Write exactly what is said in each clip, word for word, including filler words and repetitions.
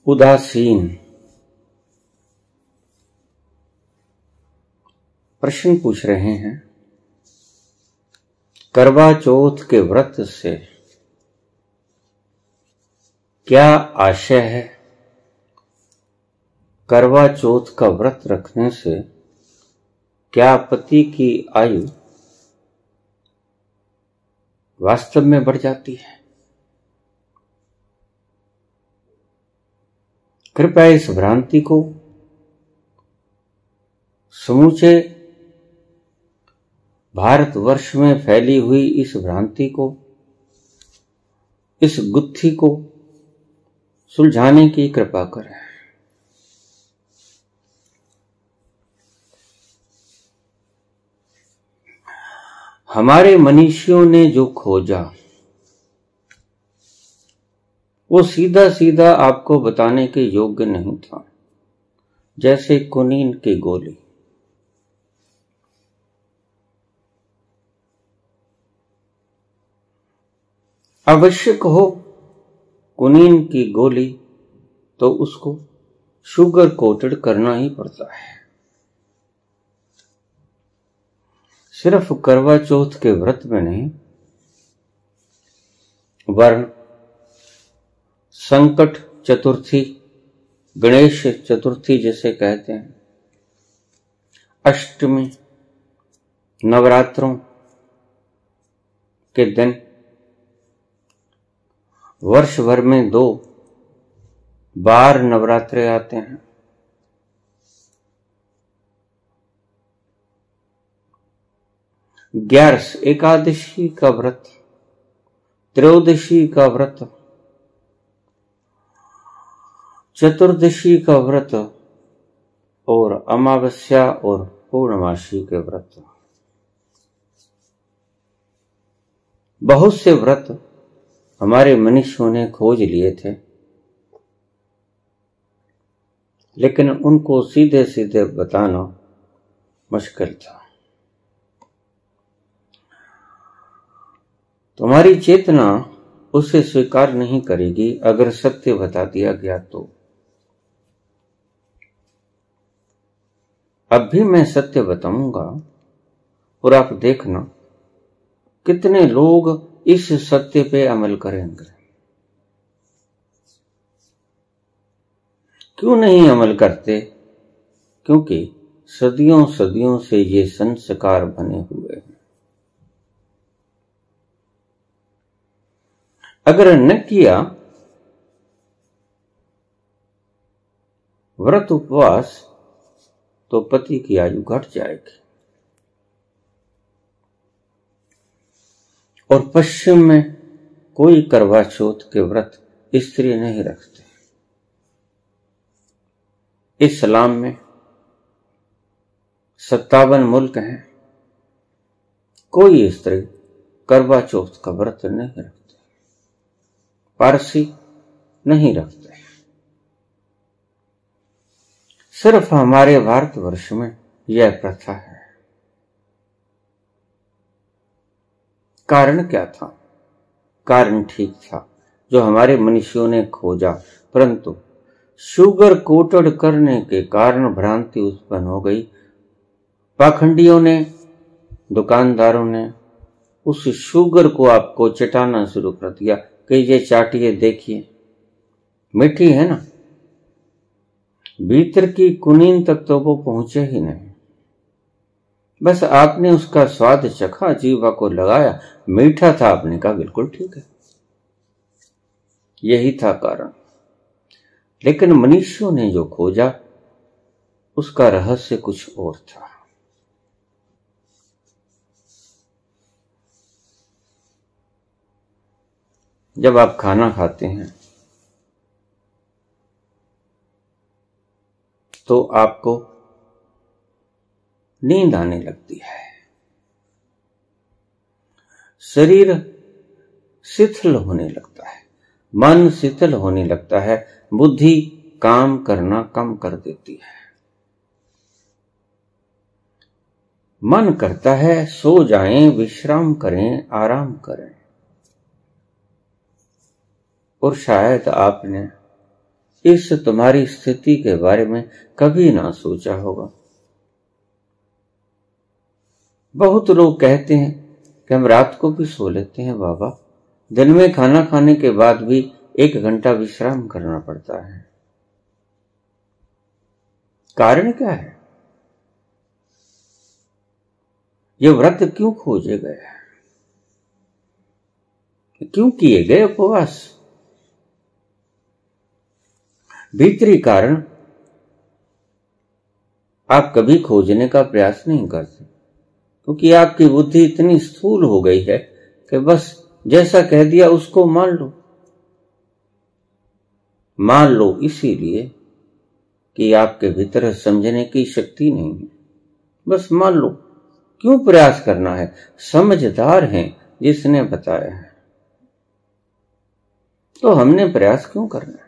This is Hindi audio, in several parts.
उदासीन। प्रश्न पूछ रहे हैं, करवा चौथ के व्रत से क्या आशय है? करवा चौथ का व्रत रखने से क्या पति की आयु वास्तव में बढ़ जाती है? कृपया इस भ्रांति को, समूचे भारतवर्ष में फैली हुई इस भ्रांति को, इस गुत्थी को सुलझाने की कृपा करें। हमारे मनीषियों ने जो खोजा वो सीधा सीधा आपको बताने के योग्य नहीं था, जैसे कुनीन की गोली। आवश्यक हो कुनीन की गोली तो उसको शुगर कोटेड करना ही पड़ता है। सिर्फ करवा चौथ के व्रत में नहीं, वर्ण, संकट चतुर्थी, गणेश चतुर्थी जैसे कहते हैं, अष्टमी, नवरात्रों के दिन वर्ष भर में दो बार नवरात्रे आते हैं। ग्यारस एकादशी का व्रत, त्रयोदशी का व्रत, चतुर्दशी का व्रत और अमावस्या और पूर्णमासी के व्रत। बहुत से व्रत हमारे मनुष्यों ने खोज लिए थे, लेकिन उनको सीधे सीधे बताना मुश्किल था। तुम्हारी चेतना उसे स्वीकार नहीं करेगी अगर सत्य बता दिया गया तो। अब भी मैं सत्य बताऊंगा और आप देखना कितने लोग इस सत्य पे अमल करेंगे। क्यों नहीं अमल करते? क्योंकि सदियों सदियों से ये संस्कार बने हुए हैं। अगर न किया व्रत उपवास तो पति की आयु घट जाएगी। और पश्चिम में कोई करवा चौथ के व्रत स्त्री नहीं रखते। इस्लाम में सत्तावन मुल्क हैं, कोई स्त्री करवा चौथ का व्रत नहीं रखती। पारसी नहीं रखते। सिर्फ हमारे भारतवर्ष में यह प्रथा है। कारण क्या था? कारण ठीक था जो हमारे मनुष्यों ने खोजा, परंतु शुगर कोटेड करने के कारण भ्रांति उत्पन्न हो गई। पाखंडियों ने, दुकानदारों ने उस शुगर को आपको चटाना शुरू कर दिया कि ये चाटिए, देखिए मीठी है ना, भीतर की कुनीन तक तो वो पहुंचे ही नहीं। बस आपने उसका स्वाद चखा, जीवा को लगाया, मीठा था, आपने कहा बिल्कुल ठीक है। यही था कारण। लेकिन मनुष्यों ने जो खोजा उसका रहस्य कुछ और था। जब आप खाना खाते हैं तो आपको नींद आने लगती है, शरीर शिथिल होने लगता है, मन शिथिल होने लगता है, बुद्धि काम करना कम कर देती है। मन करता है सो जाएं, विश्राम करें, आराम करें। और शायद आपने इस तुम्हारी स्थिति के बारे में कभी ना सोचा होगा। बहुत लोग कहते हैं कि हम रात को भी सो लेते हैं बाबा, दिन में खाना खाने के बाद भी एक घंटा विश्राम करना पड़ता है। कारण क्या है? ये व्रत क्यों खोजे गए, क्यों किए गए उपवास? भीतरी कारण आप कभी खोजने का प्रयास नहीं करते, क्योंकि आपकी बुद्धि इतनी स्थूल हो गई है कि बस जैसा कह दिया उसको मान लो। मान लो इसीलिए कि आपके भीतर समझने की शक्ति नहीं है, बस मान लो। क्यों प्रयास करना है? समझदार हैं जिसने बताया है, तो हमने प्रयास क्यों करना है?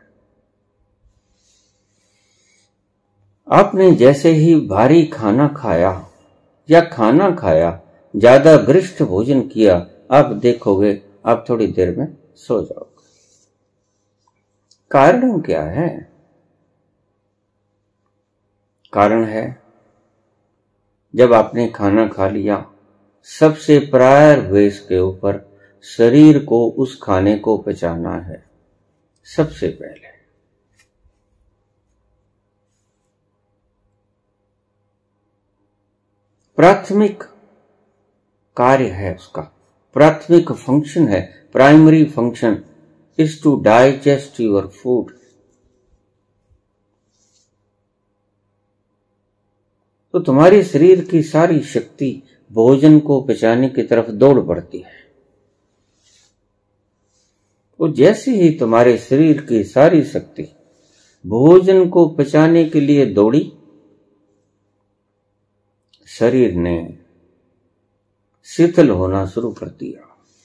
आपने जैसे ही भारी खाना खाया या खाना खाया, ज्यादा गरिष्ठ भोजन किया, आप देखोगे आप थोड़ी देर में सो जाओगे। कारण क्या है? कारण है जब आपने खाना खा लिया, सबसे प्रायर वेश के ऊपर शरीर को उस खाने को पचाना है सबसे पहले। प्राथमिक कार्य है उसका, प्राथमिक फंक्शन है, primary function is to digest your food. तो तुम्हारे शरीर की सारी शक्ति भोजन को पचाने की तरफ दौड़ पड़ती है। तो जैसे ही तुम्हारे शरीर की सारी शक्ति भोजन को पचाने के लिए दौड़ी, शरीर ने शिथिल होना शुरू कर दिया।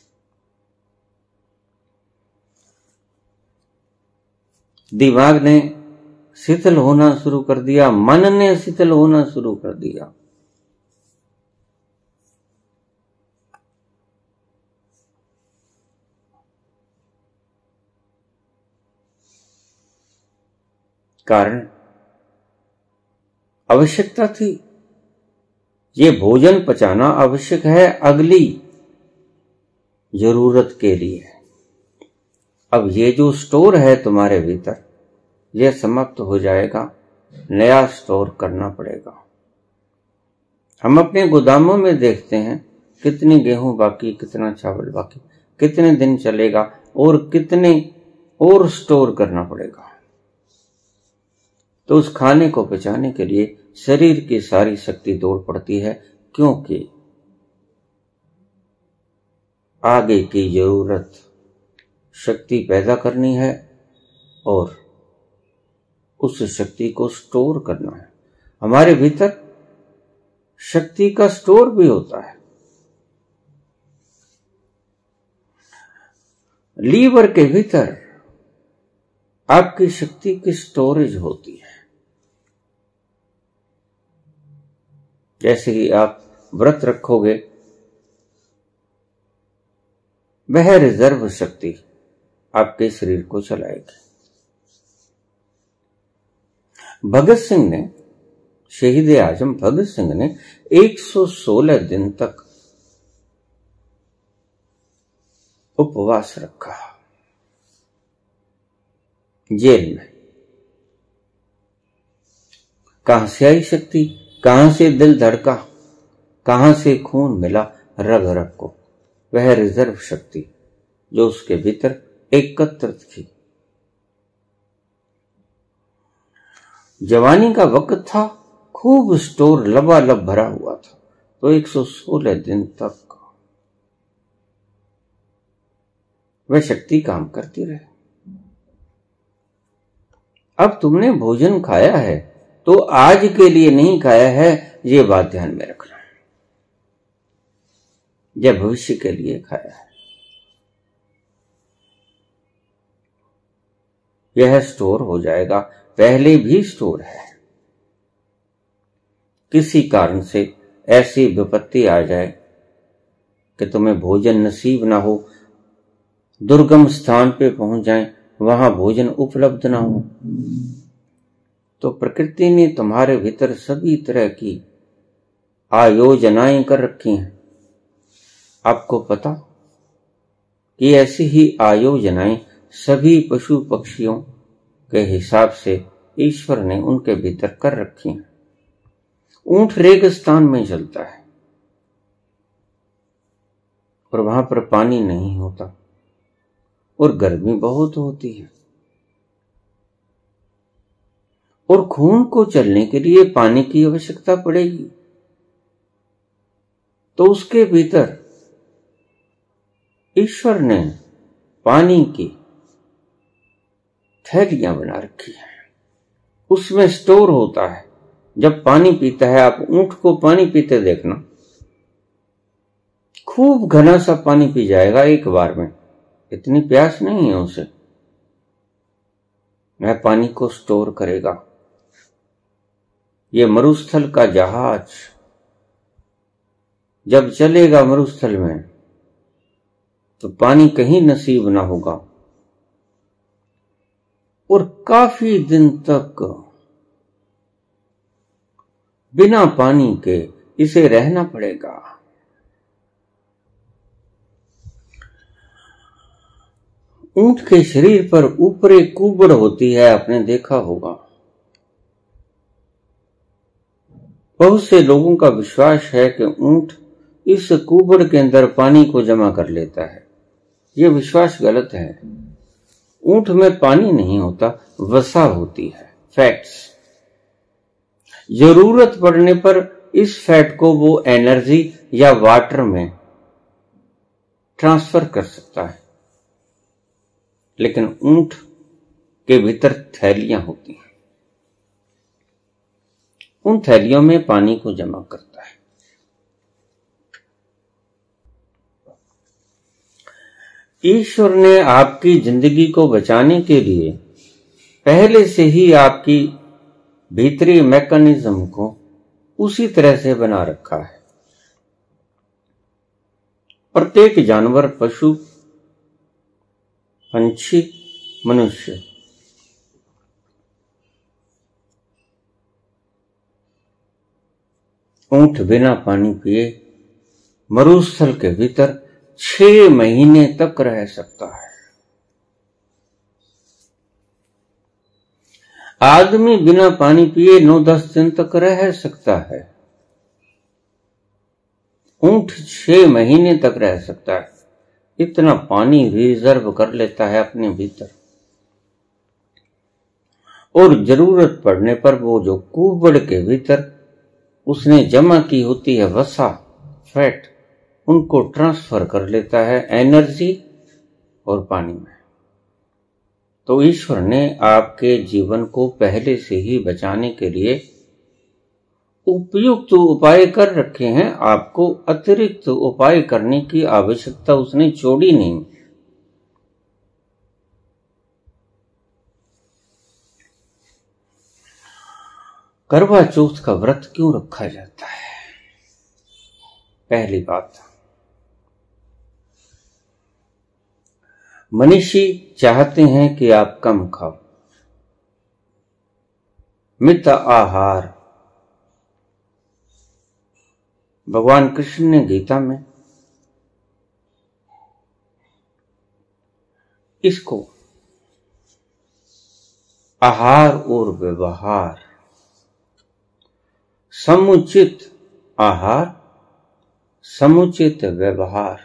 दिमाग ने शिथिल होना शुरू कर दिया, मन ने शिथिल होना शुरू कर दिया। कारण आवश्यकता थी, ये भोजन पचाना आवश्यक है अगली जरूरत के लिए। अब ये जो स्टोर है तुम्हारे भीतर, यह समाप्त हो जाएगा, नया स्टोर करना पड़ेगा। हम अपने गोदामों में देखते हैं कितनी गेहूं बाकी, कितना चावल बाकी, कितने दिन चलेगा और कितने और स्टोर करना पड़ेगा। तो उस खाने को पचाने के लिए शरीर की सारी शक्ति दौड़ पड़ती है, क्योंकि आगे की जरूरत शक्ति पैदा करनी है और उस शक्ति को स्टोर करना है। हमारे भीतर शक्ति का स्टोर भी होता है। लीवर के भीतर आपकी शक्ति की स्टोरेज होती है। जैसे ही आप व्रत रखोगे, वह रिजर्व शक्ति आपके शरीर को चलाएगी। भगत सिंह ने, शहीद आजम भगत सिंह ने एक सौ सोलह दिन तक उपवास रखा जेल में। कहां से आई शक्ति, कहां से दिल धड़का, कहां से खून मिला रग रग को? वह रिजर्व शक्ति जो उसके भीतर एकत्रित थी। जवानी का वक्त था, खूब स्टोर लबालब भरा हुआ था, तो एक सौ सोलह दिन तक वह शक्ति काम करती रहे। अब तुमने भोजन खाया है तो आज के लिए नहीं खाया है, ये बात ध्यान में रखना। यह भविष्य के लिए खाया है। यह स्टोर हो जाएगा, पहले भी स्टोर है। किसी कारण से ऐसी विपत्ति आ जाए कि तुम्हें भोजन नसीब ना हो, दुर्गम स्थान पे पहुंच जाएं, वहां भोजन उपलब्ध ना हो। तो प्रकृति ने तुम्हारे भीतर सभी तरह की आयोजनाएं कर रखी हैं। आपको पता कि ऐसी ही आयोजनाएं सभी पशु पक्षियों के हिसाब से ईश्वर ने उनके भीतर कर रखी हैं। ऊंट रेगिस्तान में चलता है और वहां पर पानी नहीं होता और गर्मी बहुत होती है, और खून को चलने के लिए पानी की आवश्यकता पड़ेगी। तो उसके भीतर ईश्वर ने पानी की थैलियां बना रखी है, उसमें स्टोर होता है। जब पानी पीता है, आप ऊंट को पानी पीते देखना, खूब घना सा पानी पी जाएगा एक बार में, इतनी प्यास नहीं है उसे, वह पानी को स्टोर करेगा। ये मरुस्थल का जहाज जब चलेगा मरुस्थल में तो पानी कहीं नसीब ना होगा और काफी दिन तक बिना पानी के इसे रहना पड़ेगा। ऊंट के शरीर पर ऊपरी कुबड़ होती है, आपने देखा होगा। बहुत से लोगों का विश्वास है कि ऊंट इस कुबड़ के अंदर पानी को जमा कर लेता है। यह विश्वास गलत है। ऊंट में पानी नहीं होता, वसा होती है, फैट्स। जरूरत पड़ने पर इस फैट को वो एनर्जी या वाटर में ट्रांसफर कर सकता है। लेकिन ऊंट के भीतर थैलियां होती हैं, उन थैलियों में पानी को जमा करता है। ईश्वर ने आपकी जिंदगी को बचाने के लिए पहले से ही आपकी भीतरी मैकेनिज्म को उसी तरह से बना रखा है। प्रत्येक जानवर, पशु, पंछी, मनुष्य ऊंट बिना पानी पिए मरुस्थल के भीतर छह महीने तक रह सकता है। आदमी बिना पानी पिए नौ दस दिन तक रह सकता है। ऊंट छह महीने तक रह सकता है। इतना पानी रिजर्व कर लेता है अपने भीतर, और जरूरत पड़ने पर वो जो कुबड़ के भीतर उसने जमा की होती है वसा, फैट, उनको ट्रांसफर कर लेता है एनर्जी और पानी में। तो ईश्वर ने आपके जीवन को पहले से ही बचाने के लिए उपयुक्त उपाय कर रखे हैं। आपको अतिरिक्त उपाय करने की आवश्यकता उसने छोड़ी नहीं। करवा चौथ का व्रत क्यों रखा जाता है? पहली बात, मनीषी चाहते हैं कि आप कम खाओ, मित आहार। भगवान कृष्ण ने गीता में इसको आहार और व्यवहार, समुचित आहार, समुचित व्यवहार,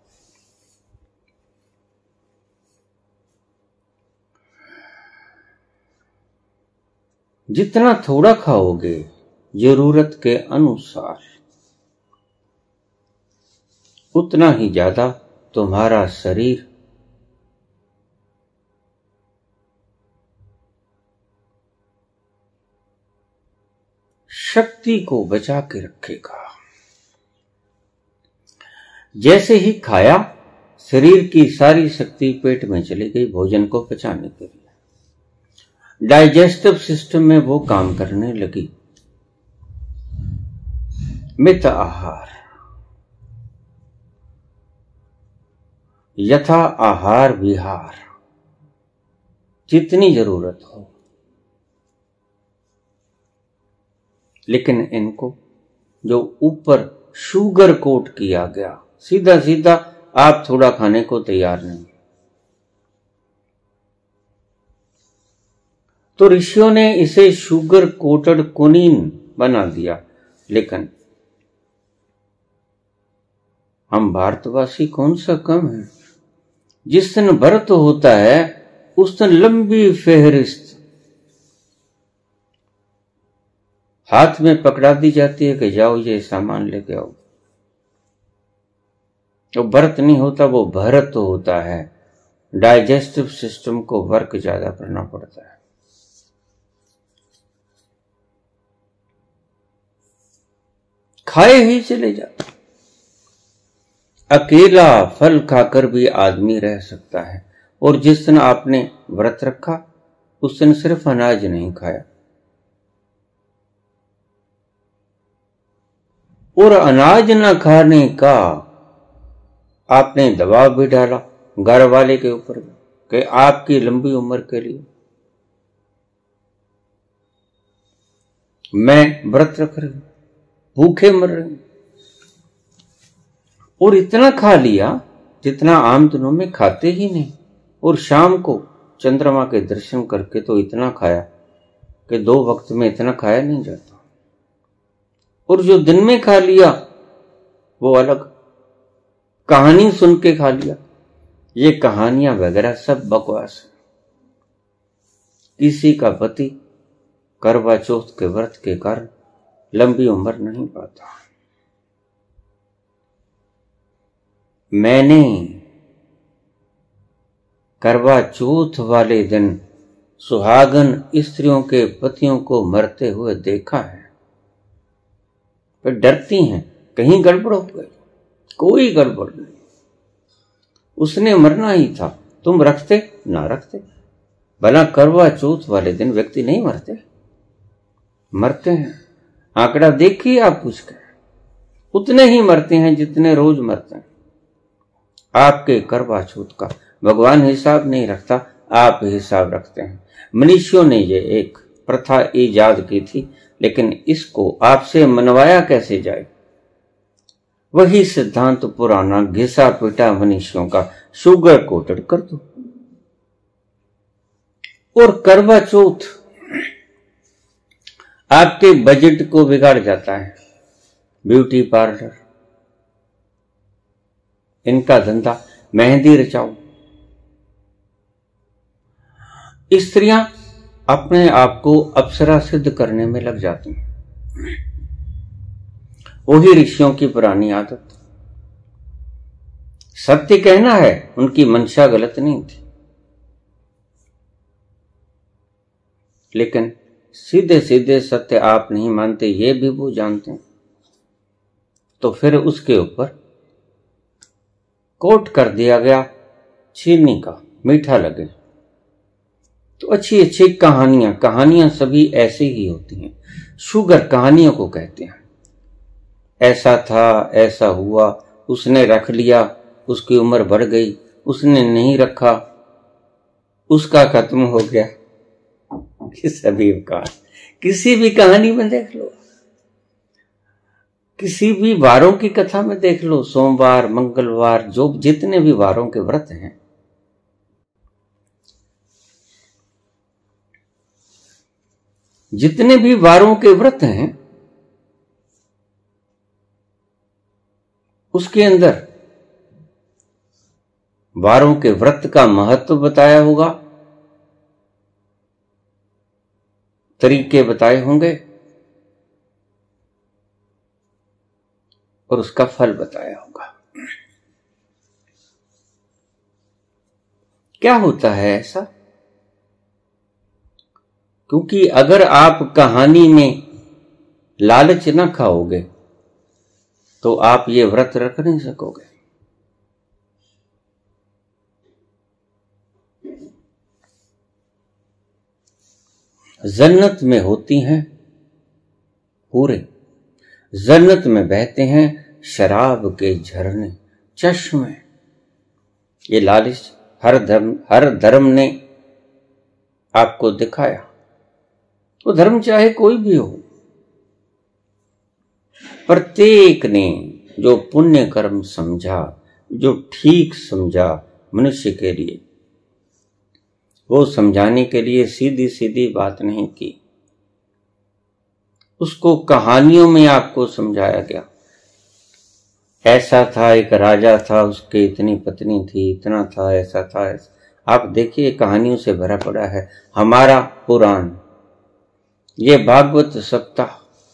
जितना थोड़ा खाओगे जरूरत के अनुसार, उतना ही ज्यादा तुम्हारा शरीर शक्ति को बचा के रखेगा। जैसे ही खाया, शरीर की सारी शक्ति पेट में चली गई भोजन को पचाने के लिए। डाइजेस्टिव सिस्टम में वो काम करने लगी। मित आहार, यथा आहार विहार, जितनी जरूरत हो, लेकिन इनको जो ऊपर शुगर कोट किया गया, सीधा सीधा आप थोड़ा खाने को तैयार नहीं। तो ऋषियों ने इसे शुगर कोटेड कुनीन बना दिया। लेकिन हम भारतवासी कौन सा कम है। जिस दिन व्रत होता है उस दिन लंबी फेहरिस्त हाथ में पकड़ा दी जाती है कि जाओ ये सामान लेके आओ। तो व्रत नहीं होता, वो भरत होता है। डाइजेस्टिव सिस्टम को वर्क ज्यादा करना पड़ता है। खाए ही चले जाते। अकेला फल खाकर भी आदमी रह सकता है। और जिस दिन आपने व्रत रखा उस दिन सिर्फ अनाज नहीं खाया, और अनाज न खाने का आपने दबाव भी डाला घर वाले के ऊपर कि आपकी लंबी उम्र के लिए मैं व्रत रख रही हूं, भूखे मर रहे हैं। और इतना खा लिया जितना आम दिनों में खाते ही नहीं। और शाम को चंद्रमा के दर्शन करके तो इतना खाया कि दो वक्त में इतना खाया नहीं जाता। और जो दिन में खा लिया वो अलग, कहानी सुन के खा लिया। ये कहानियां वगैरह सब बकवास है। किसी का पति करवा चौथ के व्रत के कारण लंबी उम्र नहीं पाता। मैंने करवा चौथ वाले दिन सुहागन स्त्रियों के पतियों को मरते हुए देखा है। पर डरती हैं कहीं गड़बड़ हो गई। कोई गड़बड़ नहीं, उसने मरना ही था, तुम रखते ना रखते। भला करवा चौथ वाले दिन व्यक्ति नहीं मरते? मरते हैं। आंकड़ा देखिए आप पूछकर, उतने ही मरते हैं जितने रोज मरते हैं। आपके करवा चौथ का भगवान हिसाब नहीं रखता, आप हिसाब रखते हैं। मनुष्यों ने ये एक प्रथा ईजाद की थी, लेकिन इसको आपसे मनवाया कैसे जाए? वही सिद्धांत पुराना घिसा पिटा मनुष्यों का शुगर कोटेड कर दो। और करवा चौथ आपके बजट को बिगाड़ जाता है। ब्यूटी पार्लर, इनका धंधा, मेहंदी रचाओ। स्त्रियां अपने आप को अप्सरा सिद्ध करने में लग जाती हैं। वही ऋषियों की पुरानी आदत। सत्य कहना है, उनकी मंशा गलत नहीं थी, लेकिन सीधे सीधे सत्य आप नहीं मानते, ये भी वो जानते हैं। तो फिर उसके ऊपर कोट कर दिया गया चीनी का, मीठा लगे। तो अच्छी अच्छी कहानियां, कहानियां सभी ऐसे ही होती हैं। शुगर कहानियों को कहते हैं। ऐसा था, ऐसा हुआ, उसने रख लिया, उसकी उम्र बढ़ गई, उसने नहीं रखा, उसका खत्म हो गया। सभी का किसी भी कहानी में देख लो, किसी भी वारों की कथा में देख लो, सोमवार, मंगलवार, जो जितने भी वारों के व्रत हैं, जितने भी वारों के व्रत हैं, उसके अंदर वारों के व्रत का महत्व बताया होगा, तरीके बताए होंगे और उसका फल बताया होगा। क्या होता है ऐसा? क्योंकि अगर आप कहानी में लालच न खाओगे तो आप ये व्रत रख नहीं सकोगे। जन्नत में होती हैं पूरे, जन्नत में बहते हैं शराब के झरने, चश्मे। ये लालच हर धर्म हर धर्म ने आपको दिखाया। वो धर्म चाहे कोई भी हो, प्रत्येक ने जो पुण्य कर्म समझा, जो ठीक समझा मनुष्य के लिए, वो समझाने के लिए सीधी सीधी बात नहीं की, उसको कहानियों में आपको समझाया गया। ऐसा था, एक राजा था, उसके इतनी पत्नी थी, इतना था, ऐसा था, ऐसा। आप देखिए कहानियों से भरा पड़ा है हमारा पुराण, ये भागवत सप्ताह।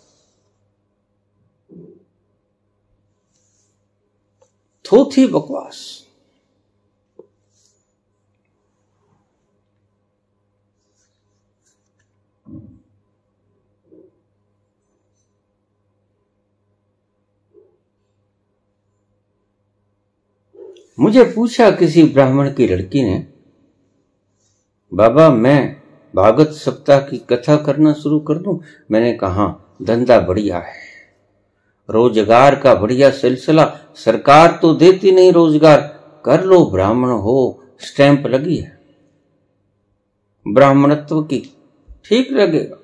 थोथी बकवास। मुझे पूछा किसी ब्राह्मण की लड़की ने, बाबा मैं भागवत सप्ताह की कथा करना शुरू कर दूं? मैंने कहा धंधा बढ़िया है, रोजगार का बढ़िया सिलसिला, सरकार तो देती नहीं रोजगार, कर लो, ब्राह्मण हो, स्टैंप लगी है ब्राह्मणत्व की, ठीक लगेगा।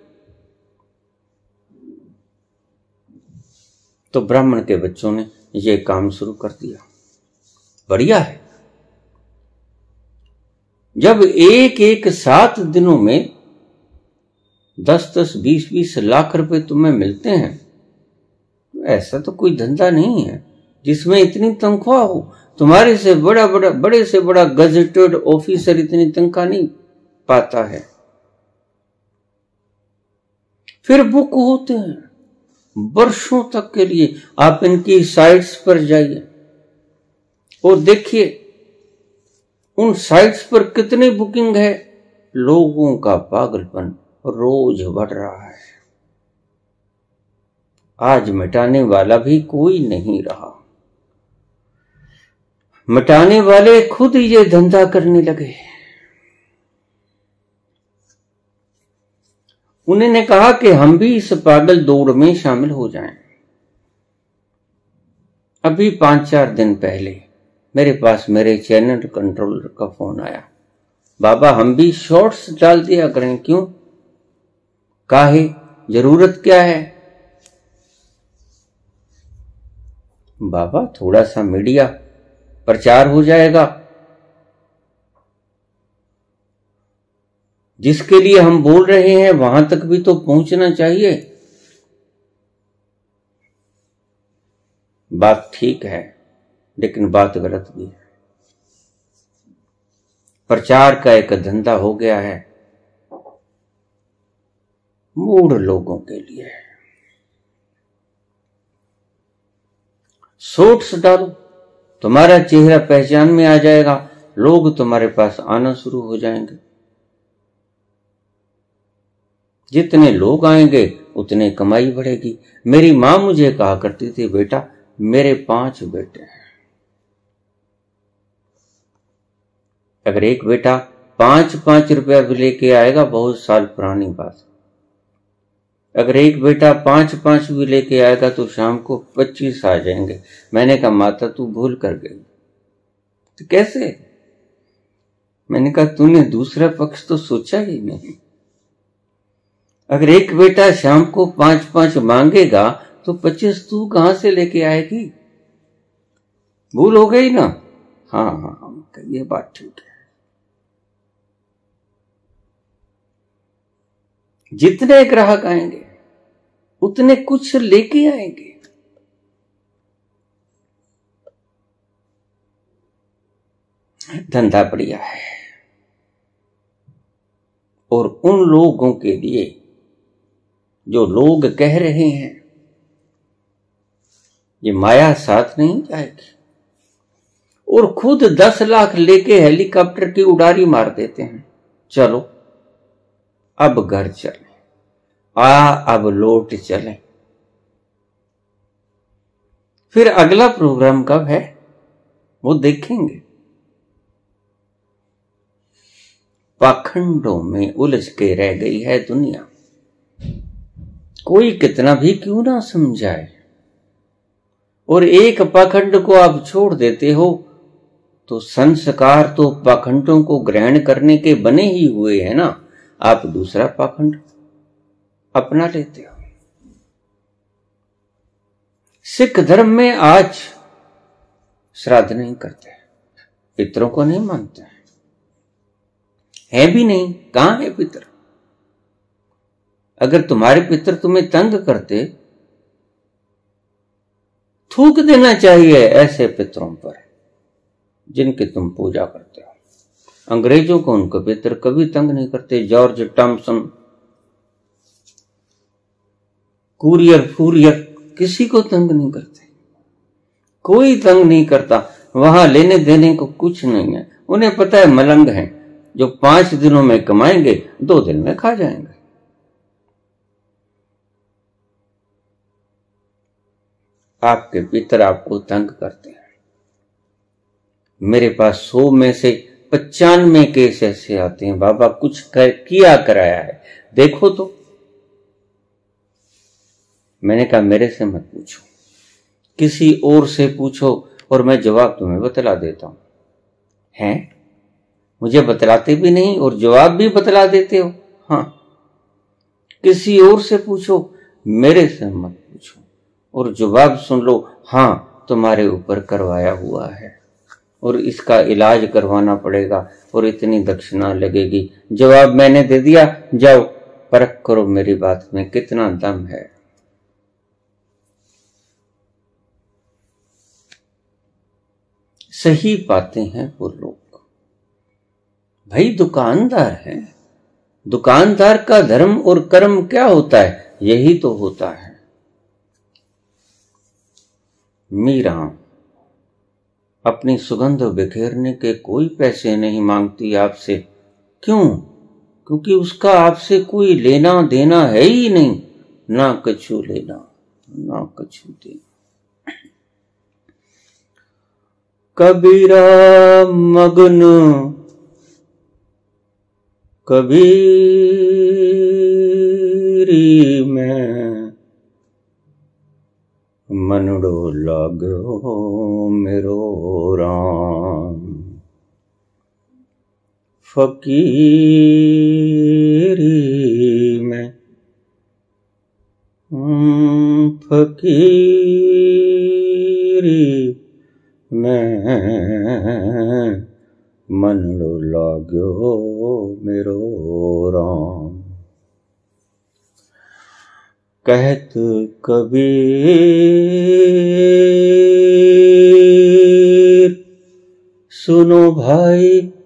तो ब्राह्मण के बच्चों ने ये काम शुरू कर दिया, बढ़िया है। जब एक एक सात दिनों में दस दस बीस बीस लाख रुपए तुम्हें मिलते हैं, तो ऐसा तो कोई धंधा नहीं है जिसमें इतनी तनख्वाह हो। तुम्हारे से बड़ा बड़ा बड़े से बड़ा गजेटेड ऑफिसर इतनी तनख्वाह नहीं पाता है। फिर बुक होते हैं वर्षों तक के लिए। आप इनकी साइट्स पर जाइए और देखिए उन साइट्स पर कितनी बुकिंग है। लोगों का पागलपन रोज बढ़ रहा है, आज मिटाने वाला भी कोई नहीं रहा। मिटाने वाले खुद ये धंधा करने लगे। उन्होंने कहा कि हम भी इस पागल दौड़ में शामिल हो जाएं। अभी पांच चार दिन पहले मेरे पास मेरे चैनल कंट्रोलर का फोन आया, बाबा हम भी शॉर्ट्स डाल दिया करें। क्यों? काहे, जरूरत क्या है? बाबा थोड़ा सा मीडिया प्रचार हो जाएगा, जिसके लिए हम बोल रहे हैं वहां तक भी तो पहुंचना चाहिए। बात ठीक है, लेकिन बात गलत भी है। प्रचार का एक धंधा हो गया है मूढ़ लोगों के लिए। शॉर्ट्स डालो, तुम्हारा चेहरा पहचान में आ जाएगा, लोग तुम्हारे पास आना शुरू हो जाएंगे। जितने लोग आएंगे उतने कमाई बढ़ेगी। मेरी मां मुझे कहा करती थी, बेटा मेरे पांच बेटे हैं, अगर एक बेटा पांच पांच रुपया भी लेके आएगा, बहुत साल पुरानी बात, अगर एक बेटा पांच पांच भी लेके आएगा तो शाम को पच्चीस आ जाएंगे। मैंने कहा माता तू भूल कर गई। तो कैसे? मैंने कहा तूने दूसरा पक्ष तो सोचा ही नहीं। अगर एक बेटा शाम को पांच पांच मांगेगा तो पच्चीस तू कहां से लेके आएगी? भूल हो गई ना? हाँ हाँ हाँ, ये बात ठीक है। जितने ग्राहक आएंगे उतने कुछ लेके आएंगे। धंधा बढ़िया है। और उन लोगों के लिए जो लोग कह रहे हैं ये माया साथ नहीं जाएगी, और खुद दस लाख लेके हेलीकॉप्टर की उड़ारी मार देते हैं, चलो अब घर चले, आ अब लौट चले। फिर अगला प्रोग्राम कब है वो देखेंगे। पाखंडों में उलझ के रह गई है दुनिया, कोई कितना भी क्यों ना समझाए। और एक पाखंड को आप छोड़ देते हो तो संस्कार तो पाखंडों को ग्रहण करने के बने ही हुए हैं ना। आप दूसरा पाखंड अपना लेते हो। सिख धर्म में आज श्राद्ध नहीं करते, पितरों को नहीं मानते, है भी नहीं। कहां है पितर? अगर तुम्हारे पितर तुम्हें तंग करते, थूक देना चाहिए ऐसे पितरों पर जिनकी तुम पूजा करते हो। अंग्रेजों को उनके पितर कभी तंग नहीं करते। जॉर्ज टॉमसन, कुरियर फूरियर किसी को तंग नहीं करते, कोई तंग नहीं करता। वहां लेने देने को कुछ नहीं है। उन्हें पता है मलंग हैं, जो पांच दिनों में कमाएंगे दो दिन में खा जाएंगे। आपके पितर आपको तंग करते हैं। मेरे पास सौ में से पचानवे केस ऐसे आते हैं, बाबा कुछ कर, किया कराया है, देखो तो। मैंने कहा मेरे से मत पूछो, किसी और से पूछो और मैं जवाब तुम्हें बतला देता हूं। हैं? मुझे बतलाते भी नहीं और जवाब भी बतला देते हो। हाँ, किसी और से पूछो, मेरे से मत पूछो और जवाब सुन लो। हाँ, तुम्हारे ऊपर करवाया हुआ है और इसका इलाज करवाना पड़ेगा और इतनी दक्षिणा लगेगी। जवाब मैंने दे दिया, जाओ परख करो मेरी बात में कितना दम है। सही पाते हैं वो लोग। भाई दुकानदार है, दुकानदार का धर्म और कर्म क्या होता है? यही तो होता है। मीरा अपनी सुगंध बिखेरने के कोई पैसे नहीं मांगती आपसे। क्यों? क्योंकि उसका आपसे कोई लेना देना है ही नहीं, ना कछु लेना ना कछु देना। कबीरा मगन कबीरी में मनड़ो लागो मेरो राम। फकीरी में फकीरी में मनड़ो लागो मेरो राम। कहत कबीर सुनो भाई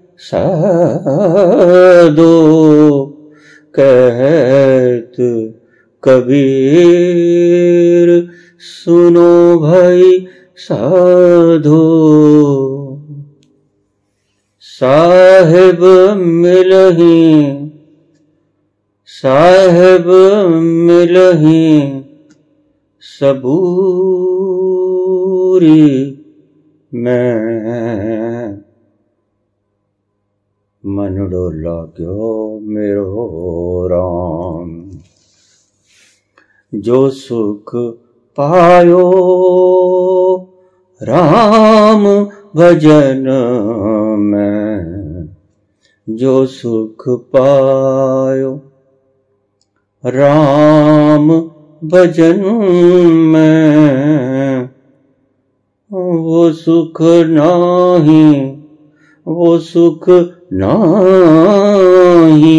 साधो। कहत कबीर सुनो भाई साधो। साहिब मिलही साहिब मिलही सबूरी में मनड़ो लाग्यो मेरो राम। जो सुख पायो राम भजन में, जो सुख पायो राम भजन में, वो सुख नाही वो सुख नाही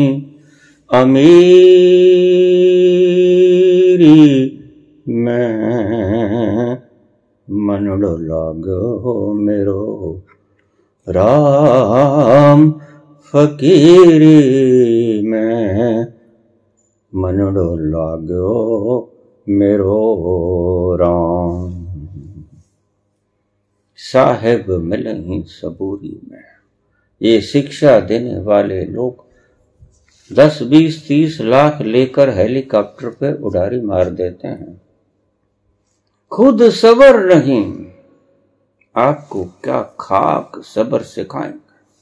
अमीरी में मनड़ो लागो मेरो राम। फकीरी में मनड़ो लागो मेरो राम। साहेब मिलही सबूरी में। ये शिक्षा देने वाले लोग दस बीस तीस लाख लेकर हेलीकॉप्टर पे उड़ारी मार देते हैं, खुद सबर नहीं। आपको क्या खाक सबर सिखाएंगे?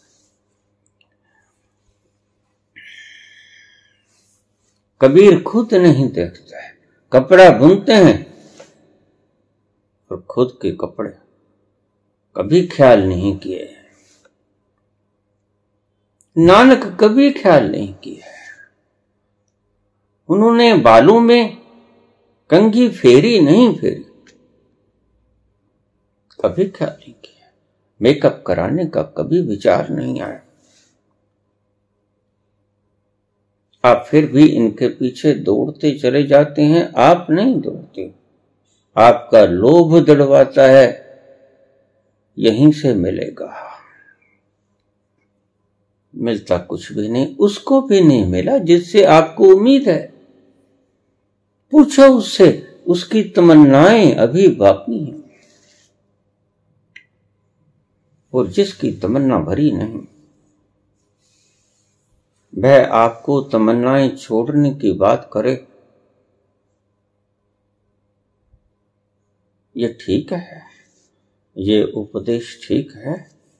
कबीर खुद नहीं देखता है, कपड़ा बुनते हैं और खुद के कपड़े कभी ख्याल नहीं किए। नानक कभी ख्याल नहीं किया। उन्होंने बालों में कंघी फेरी नहीं फेरी, कभी ख्याल नहीं किया। मेकअप कराने का कभी विचार नहीं आया। आप फिर भी इनके पीछे दौड़ते चले जाते हैं। आप नहीं दौड़ते, आपका लोभ दड़वाता है, यहीं से मिलेगा। मिलता कुछ भी नहीं, उसको भी नहीं मिला जिससे आपको उम्मीद है। पूछो उससे, उसकी तमन्नाएं अभी बाकी हैं। और जिसकी तमन्ना भरी नहीं, वह आपको तमन्नाएं छोड़ने की बात करे, ये ठीक है? ये उपदेश ठीक है?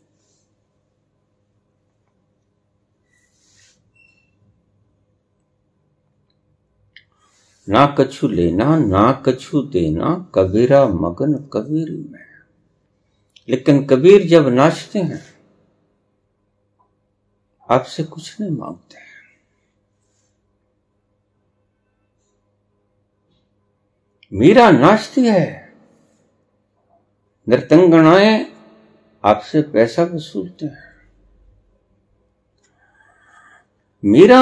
ना कछु लेना ना कछु देना, कबीरा मगन कबीर में। लेकिन कबीर जब नाचते हैं, आपसे कुछ नहीं मांगते हैं। मीरा नाचती है, नृतंगनाएं आपसे पैसा वसूलते हैं। मीरा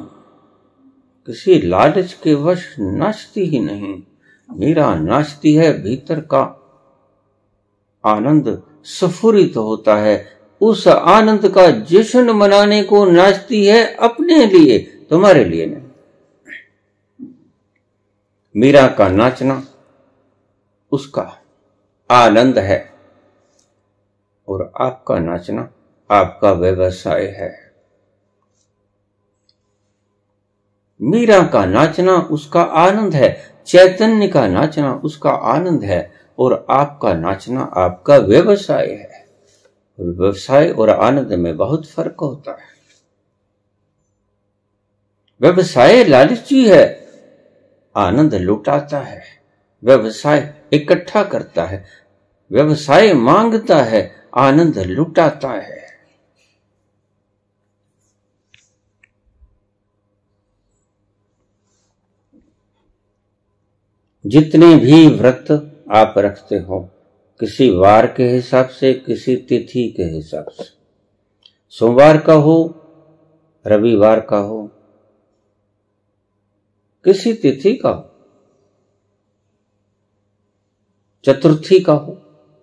किसी लालच के वश नाचती ही नहीं। मीरा नाचती है, भीतर का आनंद स्फुरित होता है। उस आनंद का जश्न मनाने को नाचती है, अपने लिए, तुम्हारे लिए नहीं। मीरा का नाचना उसका आनंद है और आपका नाचना आपका व्यवसाय है। मीरा का नाचना उसका आनंद है, चैतन्य का नाचना उसका आनंद है, और आपका नाचना आपका व्यवसाय है। और व्यवसाय और आनंद में बहुत फर्क होता है। व्यवसाय लालची है, आनंद लुटाता है। व्यवसाय इकट्ठा करता है, व्यवसाय मांगता है, आनंद लुटाता है। जितने भी व्रत आप रखते हो, किसी वार के हिसाब से, किसी तिथि के हिसाब से, सोमवार का हो, रविवार का हो, किसी तिथि का हो, चतुर्थी का हो,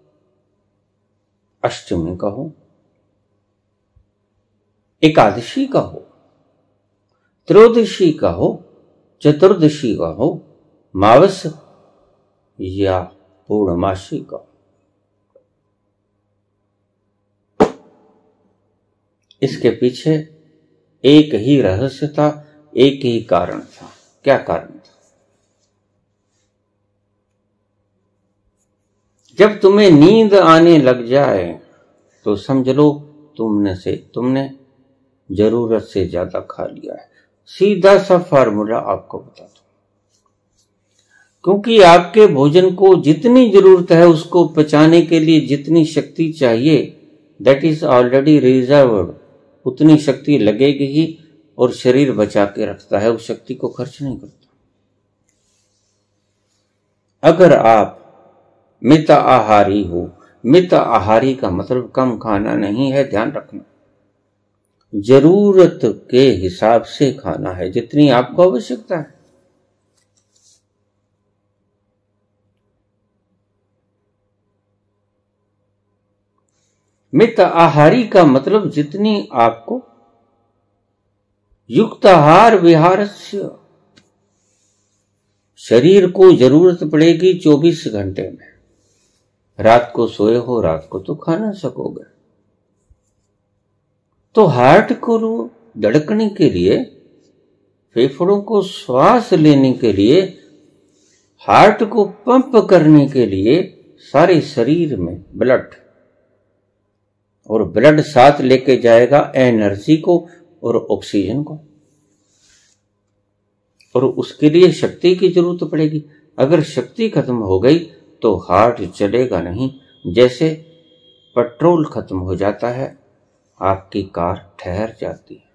अष्टमी का हो, एकादशी का हो, त्रयोदशी का हो, चतुर्दशी का हो, मावस या पूर्णमासी का, इसके पीछे एक ही रहस्य था, एक ही कारण था। क्या कारण था? जब तुम्हें नींद आने लग जाए तो समझ लो तुमने से तुमने जरूरत से ज्यादा खा लिया है। सीधा सा फार्मूला आपको बता दो, क्योंकि आपके भोजन को जितनी जरूरत है, उसको पचाने के लिए जितनी शक्ति चाहिए, दैट इज ऑलरेडी रिजर्व्ड, उतनी शक्ति लगेगी ही, और शरीर बचा के रखता है, उस शक्ति को खर्च नहीं करता। अगर आप मित आहारी हो, मित आहारी का मतलब कम खाना नहीं है, ध्यान रखना, जरूरत के हिसाब से खाना है, जितनी आपको आवश्यकता है। मित आहारी का मतलब जितनी आपको युक्ताहार विहारस्य, शरीर को जरूरत पड़ेगी चौबीस घंटे में। रात को सोए हो, रात को तो खा ना सकोगे, तो हार्ट को धड़कने के लिए, फेफड़ों को श्वास लेने के लिए, हार्ट को पंप करने के लिए सारे शरीर में ब्लड, और ब्लड साथ लेके जाएगा एनर्जी को और ऑक्सीजन को, और उसके लिए शक्ति की जरूरत पड़ेगी। अगर शक्ति खत्म हो गई तो हार्ट चलेगा नहीं। जैसे पेट्रोल खत्म हो जाता है आपकी कार ठहर जाती है।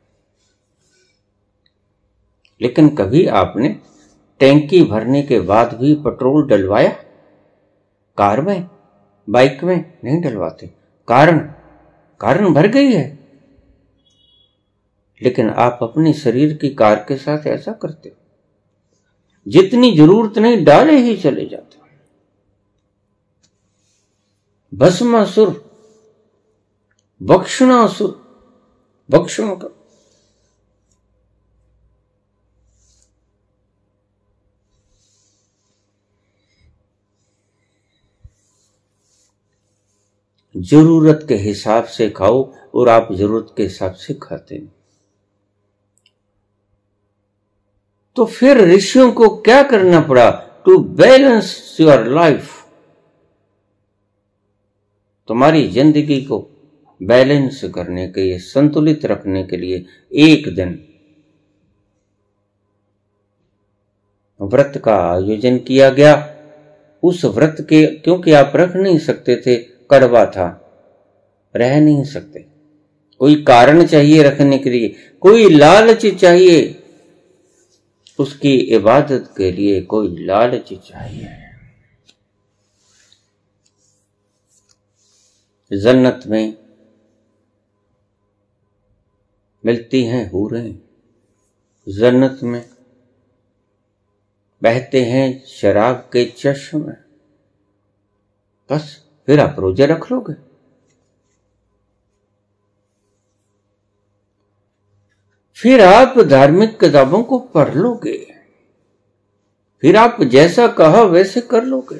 लेकिन कभी आपने टैंकी भरने के बाद भी पेट्रोल डलवाया? कार में, बाइक में नहीं डलवाते। कारण कारण भर गई है। लेकिन आप अपने शरीर की कार के साथ ऐसा करते हो, जितनी जरूरत नहीं डाले ही चले जाते हो। भस्मासुर, भक्षणासुर, भक्षण का जरूरत के हिसाब से खाओ और आप जरूरत के हिसाब से खाते नहीं। तो फिर ऋषियों को क्या करना पड़ा? To balance your life. तुम्हारी जिंदगी को बैलेंस करने के लिए, संतुलित रखने के लिए एक दिन व्रत का आयोजन किया गया। उस व्रत के, क्योंकि आप रख नहीं सकते थे, कड़वा था, रह नहीं सकते, कोई कारण चाहिए रखने के लिए, कोई लालच चाहिए, उसकी इबादत के लिए कोई लालच चाहिए। जन्नत में मिलती हैं हूरें, जन्नत में बहते हैं शराब के चश्मे। बस फिर आप रोजे रख लोगे। फिर आप धार्मिक किताबों को पढ़ लोगे। फिर आप जैसा कहा वैसे कर लोगे।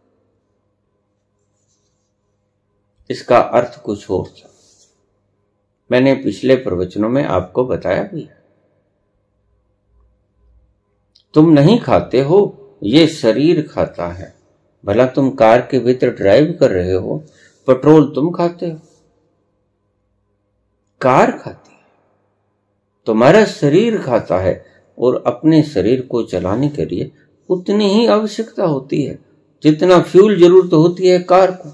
इसका अर्थ कुछ और था। मैंने पिछले प्रवचनों में आपको बताया भी है। तुम नहीं खाते हो, ये शरीर खाता है। भला तुम कार के भीतर ड्राइव कर रहे हो, पेट्रोल तुम खाते हो, कार खाती है, तुम्हारा शरीर खाता है। और अपने शरीर को चलाने के लिए उतनी ही आवश्यकता होती है जितना फ्यूल जरूरत होती है कार को।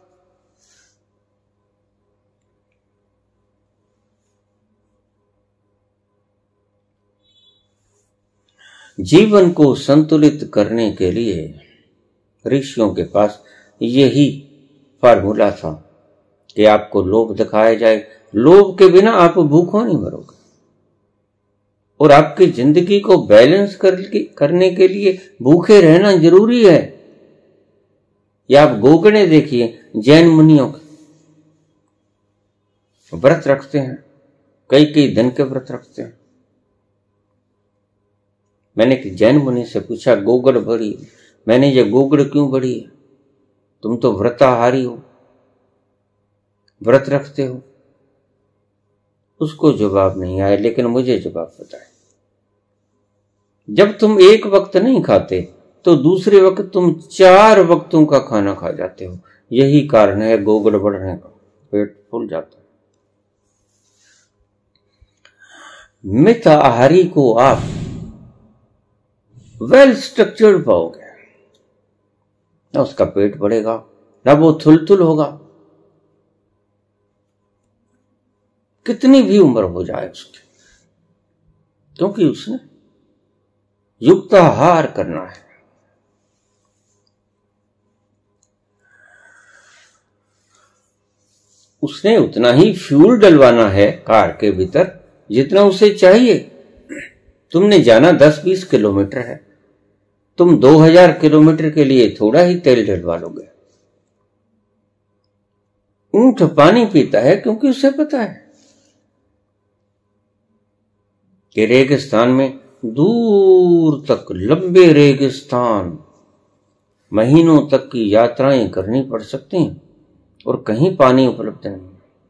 जीवन को संतुलित करने के लिए ऋषियों के पास यही फार्मूला था कि आपको लोभ दिखाया जाए। लोभ के बिना आप भूखों नहीं मरोगे। और आपकी जिंदगी को बैलेंस कर, करने के लिए भूखे रहना जरूरी है। या आप गोगड़े देखिए, जैन मुनियों के व्रत रखते हैं, कई कई दिन के व्रत रखते हैं। मैंने कि जैन मुनि से पूछा, गोगड़ बड़ी, मैंने ये गोगड़ क्यों बड़ी है? तुम तो व्रताहारी हो, व्रत रखते हो। उसको जवाब नहीं आया, लेकिन मुझे जवाब पता है। जब तुम एक वक्त नहीं खाते तो दूसरे वक्त तुम चार वक्तों का खाना खा जाते हो। यही कारण है गोगड़ बढ़ने का, पेट फूल जाता है। मिताहारी को आप वेल स्ट्रक्चर्ड पाओगे, ना उसका पेट बढ़ेगा, ना वो थुलथुल होगा, कितनी भी उम्र हो जाए उसकी, क्योंकि उसने युक्ताहार करना है। उसने उतना ही फ्यूल डलवाना है कार के भीतर जितना उसे चाहिए। तुमने जाना दस बीस किलोमीटर है, तुम दो हजार किलोमीटर के लिए थोड़ा ही तेल डलवा लोगे। ऊंट पानी पीता है क्योंकि उसे पता है कि रेगिस्तान में, दूर तक लंबे रेगिस्तान, महीनों तक की यात्राएं करनी पड़ सकती हैं और कहीं पानी उपलब्ध नहीं,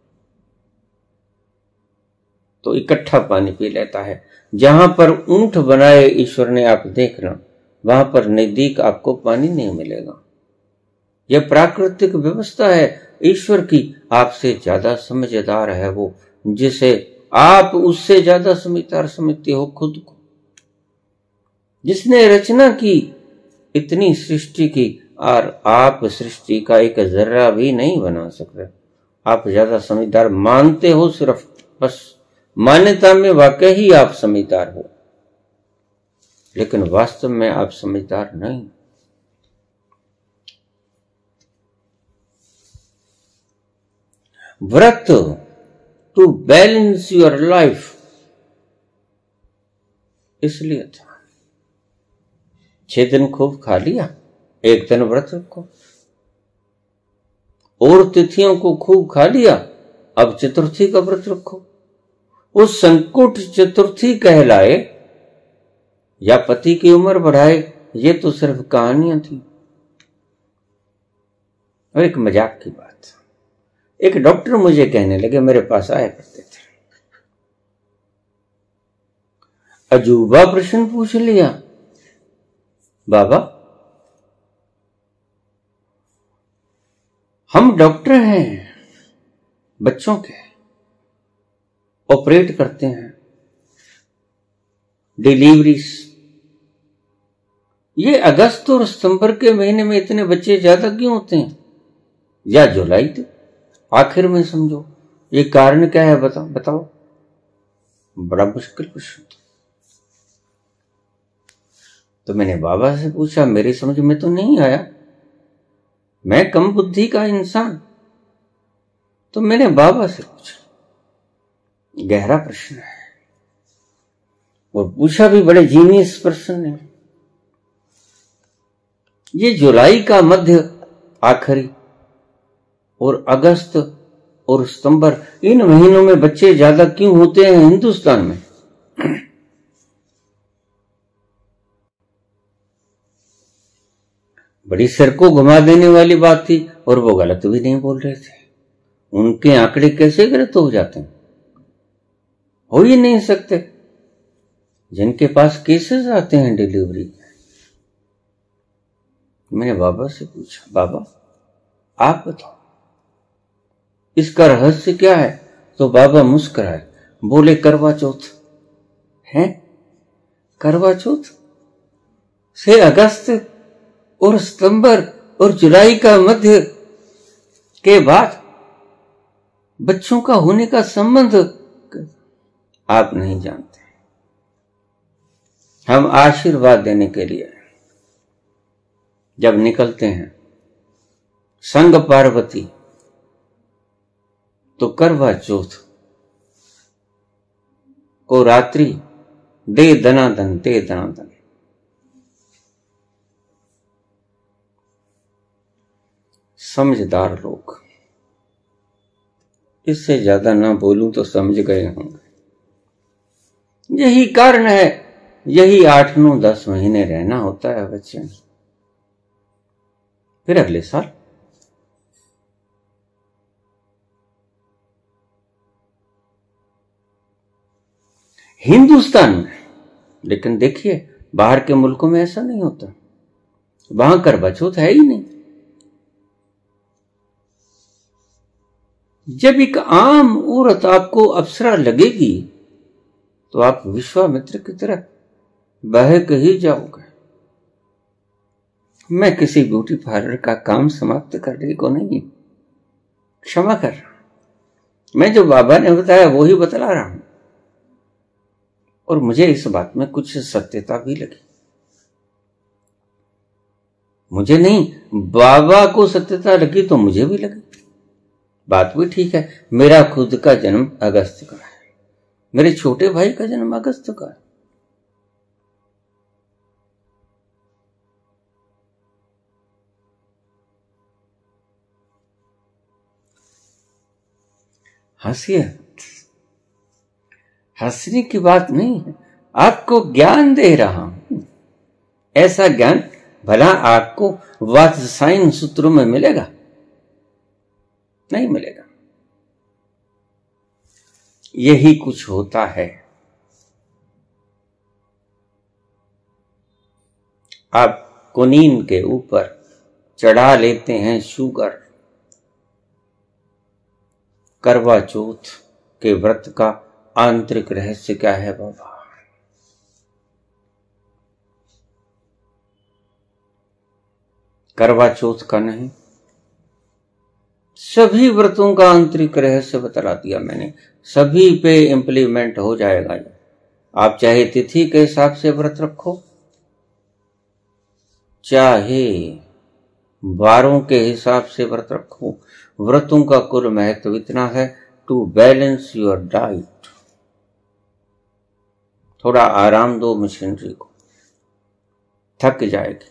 तो इकट्ठा पानी पी लेता है। जहां पर ऊंट बनाए ईश्वर ने, आप देखना, वहां पर नजदीक आपको पानी नहीं मिलेगा। यह प्राकृतिक व्यवस्था है ईश्वर की। आपसे ज्यादा समझदार है वो, जिसे आप उससे ज्यादा समझदार समझते हो खुद को। जिसने रचना की, इतनी सृष्टि की, और आप सृष्टि का एक जर्रा भी नहीं बना सकते। आप ज्यादा समझदार मानते हो, सिर्फ बस मान्यता में वाकई ही आप समझदार हो, लेकिन वास्तव में आप समझदार नहीं। व्रत टू बैलेंस योर लाइफ इसलिए था। छह दिन खूब खा लिया, एक दिन व्रत रखो। और तिथियों को खूब खा लिया, अब चतुर्थी का व्रत रखो। उस संकुट चतुर्थी कहलाए या पति की उम्र बढ़ाए, ये तो सिर्फ कहानियां थी। और एक मजाक की बात, एक डॉक्टर मुझे कहने लगे, मेरे पास आया करते थे, अजूबा प्रश्न पूछ लिया, बाबा हम डॉक्टर हैं, बच्चों के ऑपरेट करते हैं, डिलीवरीज, ये अगस्त और सितंबर के महीने में इतने बच्चे ज्यादा क्यों होते हैं, या जुलाई थे आखिर में, समझो ये कारण क्या है, बताओ बताओ। बड़ा मुश्किल प्रश्न था। तो मैंने बाबा से पूछा, मेरी समझ में तो नहीं आया, मैं कम बुद्धि का इंसान। तो मैंने बाबा से पूछा, गहरा प्रश्न है, और पूछा भी बड़े जीनियस प्रश्न है। ये जुलाई का मध्य आखिरी और अगस्त और सितंबर, इन महीनों में बच्चे ज्यादा क्यों होते हैं हिंदुस्तान में? बड़ी सिर को घुमा देने वाली बात थी, और वो गलत भी नहीं बोल रहे थे। उनके आंकड़े कैसे गलत हो जाते हैं? हो ही नहीं सकते। जिनके पास केसेस आते हैं डिलीवरी, मैंने बाबा से पूछा, बाबा आप बताओ इसका रहस्य क्या है? तो बाबा मुस्कुराए, बोले करवा चौथ है। करवा चौथ से अगस्त और सितंबर और जुलाई का मध्य के बाद बच्चों का होने का संबंध आप नहीं जानते। हम आशीर्वाद देने के लिए जब निकलते हैं संग पार्वती, तो करवा चौथ को रात्रि दे दनादन दे दनादन, समझदार लोग, इससे ज्यादा ना बोलूं तो समझ गए होंगे। यही कारण है, यही आठ नौ दस महीने रहना होता है बच्चे, फिर अगले साल। हिंदुस्तान में, लेकिन देखिए बाहर के मुल्कों में ऐसा नहीं होता, वहां करवा चौथ है ही नहीं। जब एक आम औरत आपको अप्सरा लगेगी तो आप विश्वामित्र की तरह बहक ही जाओगे। मैं किसी ब्यूटी पार्लर का काम समाप्त करने को नहीं, क्षमा कर रहा हूं। मैं जो बाबा ने बताया वो ही बतला रहा हूं, और मुझे इस बात में कुछ सत्यता भी लगी। मुझे नहीं, बाबा को सत्यता लगी तो मुझे भी लगी। बात भी ठीक है। मेरा खुद का जन्म अगस्त का है, मेरे छोटे भाई का जन्म अगस्त का है। हंसिए, हंसने की बात नहीं है, आपको ज्ञान दे रहा हूं। ऐसा ज्ञान भला आपको वात्सायन सूत्रों में मिलेगा? नहीं मिलेगा। यही कुछ होता है। आप कुनीन के ऊपर चढ़ा लेते हैं शुगर। करवा चौथ के व्रत का आंतरिक रहस्य क्या है बाबा? करवा चौथ का नहीं, सभी व्रतों का आंतरिक रहस्य बतला दिया मैंने, सभी पे इम्प्लीमेंट हो जाएगा ये। आप चाहे तिथि के हिसाब से व्रत रखो, चाहे वारों के हिसाब से व्रत रखो, व्रतों का कुल महत्व इतना है, टू बैलेंस योर डाइट। थोड़ा आराम दो मशीनरी को, थक जाएगी।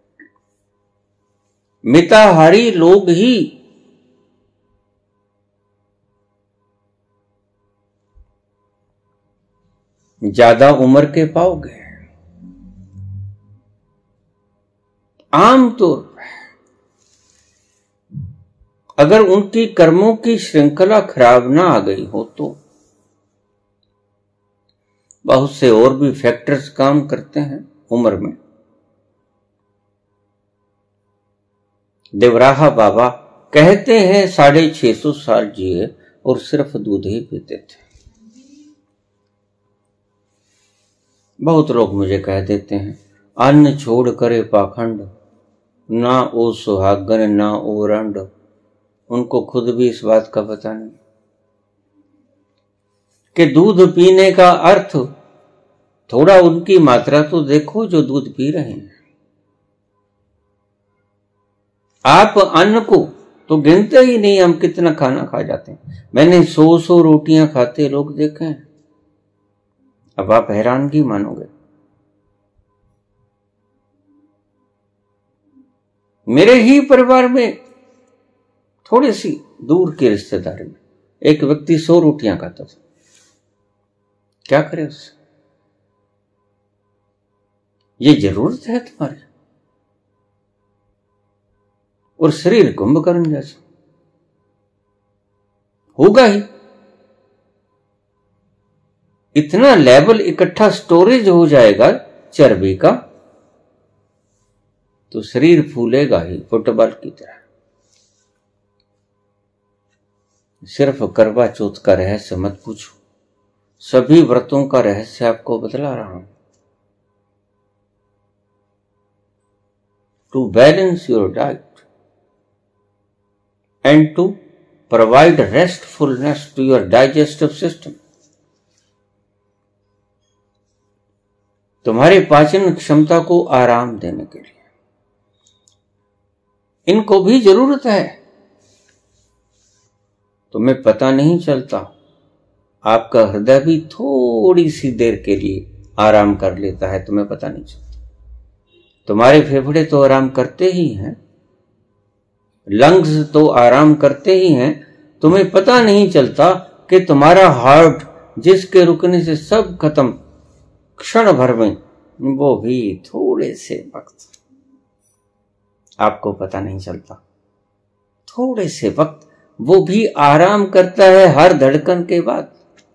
मिताहारी लोग ही ज्यादा उम्र के पाओगे। आमतौर पर अगर उनकी कर्मों की श्रृंखला खराब ना आ गई हो तो बहुत से और भी फैक्टर्स काम करते हैं उम्र में। देवराहा बाबा कहते हैं साढ़े छह सौ साल जिए और सिर्फ दूध ही पीते थे। बहुत लोग मुझे कह देते हैं अन्न छोड़ करे पाखंड, ना ओ सुहागन ना ओ रंड। उनको खुद भी इस बात का पता नहीं कि दूध पीने का अर्थ, थोड़ा उनकी मात्रा तो देखो जो दूध पी रहे हैं। आप अन्न को तो गिनते ही नहीं, हम कितना खाना खा जाते हैं। मैंने सौ सौ रोटियां खाते लोग देखे हैं। अब आप हैरानगी मानोगे। मेरे ही परिवार में थोड़ी सी दूर के रिश्तेदारी में एक व्यक्ति सौ रोटियां खाता था। क्या करे उससे? ये जरूरत है तुम्हारी? और शरीर कुंभकर्ण जैसा होगा ही। इतना लेवल इकट्ठा स्टोरेज हो जाएगा चर्बी का, तो शरीर फूलेगा ही फुटबॉल की तरह। सिर्फ करवा चौथ का रहस्य मत पूछो, सभी व्रतों का रहस्य आपको बतला रहा हूं। To balance your diet and to provide restfulness to your digestive system। तुम्हारे पाचन क्षमता को आराम देने के लिए इनको भी जरूरत है। तुम्हें पता नहीं चलता, आपका हृदय भी थोड़ी सी देर के लिए आराम कर लेता है, तुम्हें पता नहीं चलता। तुम्हारे फेफड़े तो आराम करते ही हैं, लंग्स तो आराम करते ही हैं, तुम्हें पता नहीं चलता कि तुम्हारा हार्ट जिसके रुकने से सब खत्म क्षण भर में, वो भी थोड़े से वक्त, आपको पता नहीं चलता, थोड़े से वक्त वो भी आराम करता है हर धड़कन के बाद।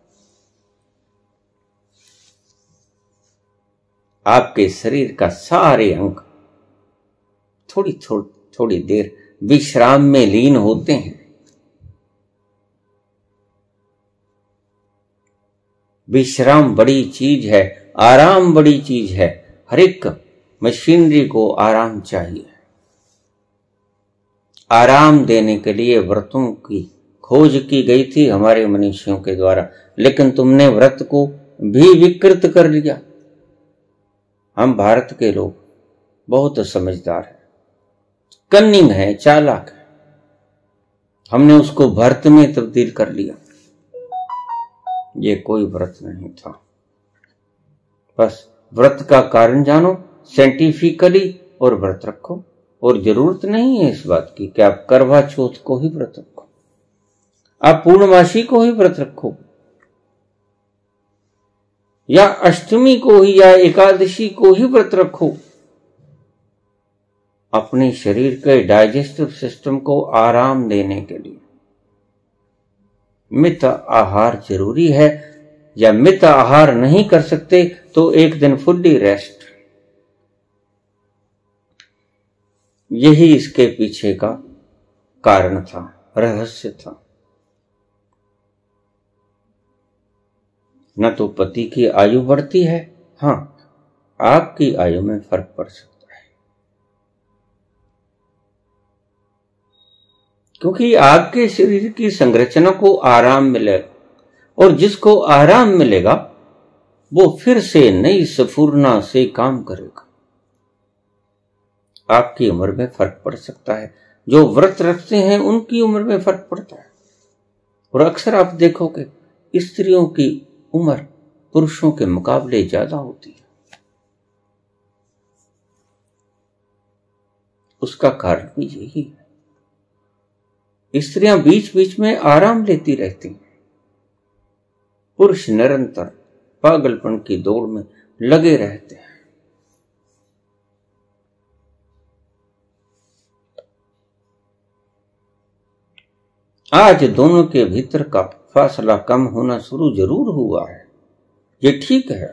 आपके शरीर का सारे अंग थोड़ी थोड़ी थोड़ी देर विश्राम में लीन होते हैं। विश्राम बड़ी चीज है, आराम बड़ी चीज है। हर एक मशीनरी को आराम चाहिए। आराम देने के लिए व्रतों की खोज की गई थी हमारे मनीषियों के द्वारा, लेकिन तुमने व्रत को भी विकृत कर लिया। हम भारत के लोग बहुत समझदार हैं, कन्निंग है, चालाक है। हमने उसको व्रत में तब्दील कर लिया। ये कोई व्रत नहीं था। बस व्रत का कारण जानो साइंटिफिकली और व्रत रखो। और जरूरत नहीं है इस बात की कि आप करवा चौथ को ही व्रत रखो, आप पूर्णमासी को ही व्रत रखो, या अष्टमी को ही या एकादशी को ही व्रत रखो। अपने शरीर के डाइजेस्टिव सिस्टम को आराम देने के लिए मित आहार जरूरी है, या मित आहार नहीं कर सकते तो एक दिन फुल्ली रेस्ट। यही इसके पीछे का कारण था, रहस्य था। न तो पति की आयु बढ़ती है, हां आपकी आयु में फर्क पड़ सकता है, क्योंकि आपके शरीर की संरचना को आराम मिलेगा, और जिसको आराम मिलेगा वो फिर से नई स्फूर्णा से काम करेगा। आपकी उम्र में फर्क पड़ सकता है, जो व्रत रखते हैं उनकी उम्र में फर्क पड़ता है। और अक्सर आप देखोगे स्त्रियों की उम्र पुरुषों के मुकाबले ज्यादा होती है। उसका कारण भी यही है, स्त्रियां बीच बीच में आराम लेती रहती हैं, पुरुष निरंतर पागलपन की दौड़ में लगे रहते हैं। आज दोनों के भीतर का फासला कम होना शुरू जरूर हुआ है, ये ठीक है।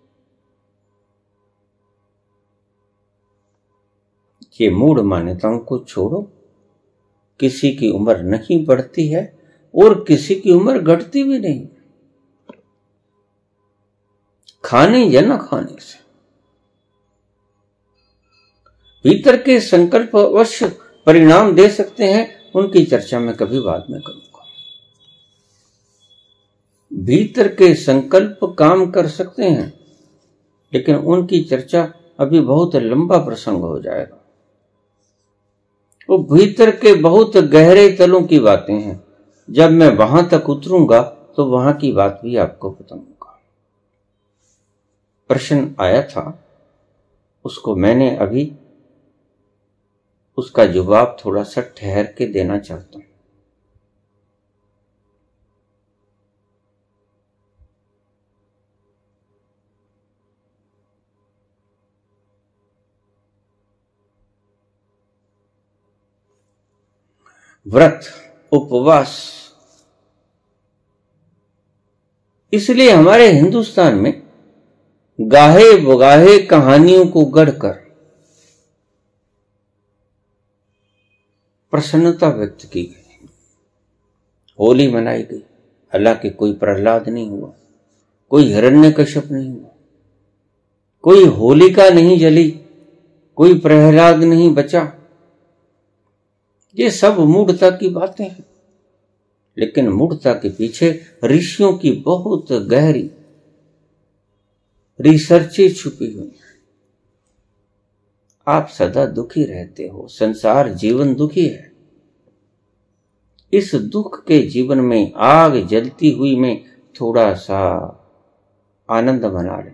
ये मूढ़ मान्यताओं को छोड़ो। किसी की उम्र नहीं बढ़ती है और किसी की उम्र घटती भी नहीं, खाने या न खाने से। भीतर के संकल्प अवश्य परिणाम दे सकते हैं, उनकी चर्चा मैं कभी बाद में करूंगा। भीतर के संकल्प काम कर सकते हैं, लेकिन उनकी चर्चा अभी बहुत लंबा प्रसंग हो जाएगा। वो भीतर के बहुत गहरे तलों की बातें हैं। जब मैं वहां तक उतरूंगा तो वहां की बात भी आपको बताऊंगा। प्रश्न आया था, उसको मैंने अभी उसका जवाब थोड़ा सा ठहर के देना चाहता हूं। व्रत, उपवास, इसलिए हमारे हिंदुस्तान में गाहे बगाहे कहानियों को गढ़कर प्रसन्नता व्यक्त की गई, होली मनाई गई। हालांकि कोई प्रहलाद नहीं हुआ, कोई हिरण्यकश्यप नहीं हुआ, कोई होलिका नहीं जली, कोई प्रहलाद नहीं बचा। ये सब मूढ़ता की बातें हैं, लेकिन मूढ़ता के पीछे ऋषियों की बहुत गहरी रिसर्चें छुपी हुई हैं। आप सदा दुखी रहते हो, संसार जीवन दुखी है। इस दुख के जीवन में आग जलती हुई में थोड़ा सा आनंद बना ले,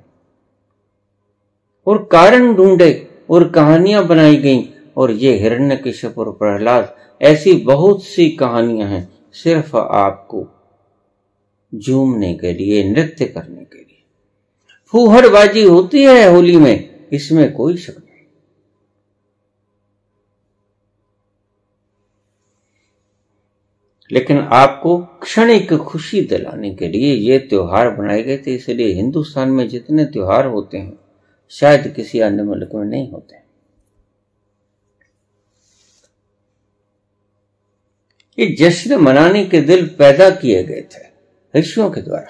और कारण ढूंढे और कहानियां बनाई गई। और ये हिरण्यकश्यप और प्रहलाद, ऐसी बहुत सी कहानियां हैं सिर्फ आपको झूमने के लिए, नृत्य करने के लिए। फूहड़बाजी होती है होली में, इसमें कोई शक नहीं। लेकिन आपको क्षणिक खुशी दिलाने के लिए ये त्योहार बनाए गए थे। इसलिए हिंदुस्तान में जितने त्योहार होते हैं शायद किसी अन्य मुल्क में नहीं होते। ये जश्न मनाने के दिल पैदा किए गए थे ऋषियों के द्वारा।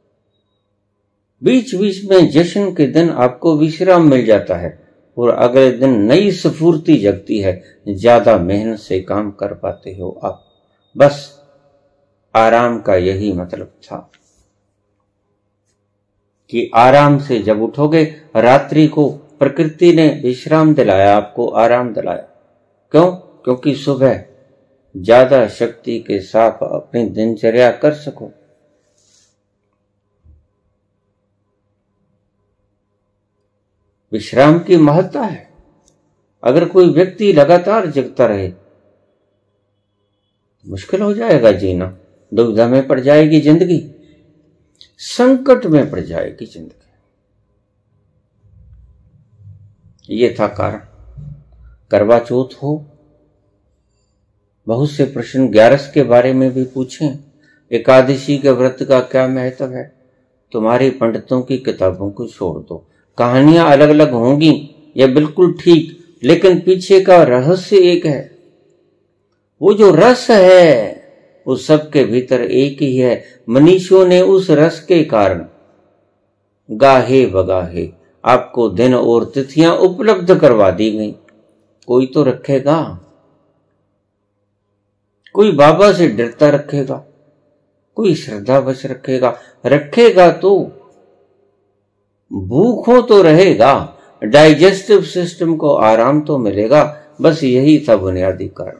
बीच बीच में जश्न के दिन आपको विश्राम मिल जाता है और अगले दिन नई स्फूर्ति जगती है। ज्यादा मेहनत से काम कर पाते हो आप। बस आराम का यही मतलब था कि आराम से जब उठोगे, रात्रि को प्रकृति ने विश्राम दिलाया, आपको आराम दिलाया। क्यों? क्योंकि सुबह ज्यादा शक्ति के साथ अपनी दिनचर्या कर सको। विश्राम की महत्ता है। अगर कोई व्यक्ति लगातार जगता रहे मुश्किल हो जाएगा जीना, दुविधा में पड़ जाएगी जिंदगी, संकट में पड़ जाएगी जिंदगी। ये था कारण। करवा चौथ हो, बहुत से प्रश्न ग्यारस के बारे में भी पूछे। एकादशी के व्रत का क्या महत्व है? तुम्हारी पंडितों की किताबों को छोड़ दो। कहानियां अलग अलग होंगी, यह बिल्कुल ठीक, लेकिन पीछे का रहस्य एक है। वो जो रस है उस सबके भीतर एक ही है। मनीषियों ने उस रस के कारण गाहे बगाहे आपको दिन और तिथियां उपलब्ध करवा दी गई। कोई तो रखेगा, कोई बाबा से डरता रखेगा, कोई श्रद्धावश रखेगा, रखेगा तो भूख हो तो रहेगा, डाइजेस्टिव सिस्टम को आराम तो मिलेगा। बस यही था बुनियादी कारण।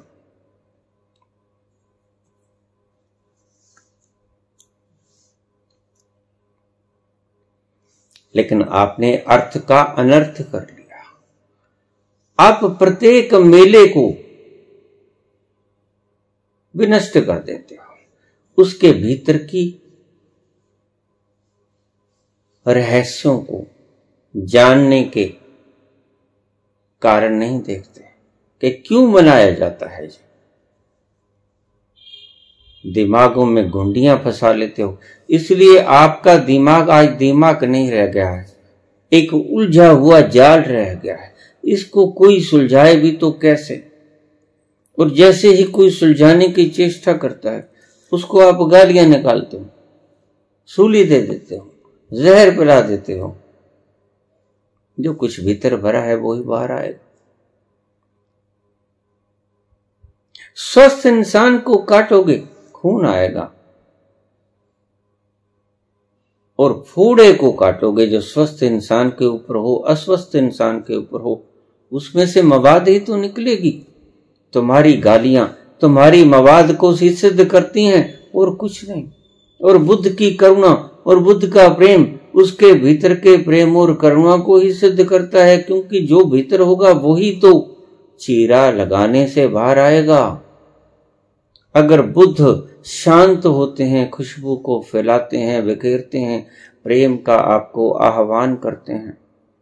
लेकिन आपने अर्थ का अनर्थ कर लिया। आप प्रत्येक मेले को विनष्ट कर देते हो, उसके भीतर की रहस्यों को जानने के कारण नहीं देखते कि क्यों मनाया जाता है। दिमागों में घुंडियां फंसा लेते हो, इसलिए आपका दिमाग आज दिमाग नहीं रह गया है, एक उलझा हुआ जाल रह गया है। इसको कोई सुलझाए भी तो कैसे? और जैसे ही कोई सुलझाने की चेष्टा करता है उसको आप गालियां निकालते हो, सूली दे देते हो, जहर पिला देते हो। जो कुछ भीतर भरा है वो ही बाहर आएगा। स्वस्थ इंसान को काटोगे खून आएगा, और फोड़े को काटोगे जो स्वस्थ इंसान के ऊपर हो, अस्वस्थ इंसान के ऊपर हो, उसमें से मवाद ही तो निकलेगी। तुम्हारी गालियां तुम्हारी मवाद को ही सिद्ध करती हैं और कुछ नहीं। और बुद्ध की करुणा और बुद्ध का प्रेम उसके भीतर के प्रेम और करुणा को ही सिद्ध करता है, क्योंकि जो भीतर होगा वही तो चीरा लगाने से बाहर आएगा। अगर बुद्ध शांत होते हैं, खुशबू को फैलाते हैं, बिखेरते हैं, प्रेम का आपको आह्वान करते हैं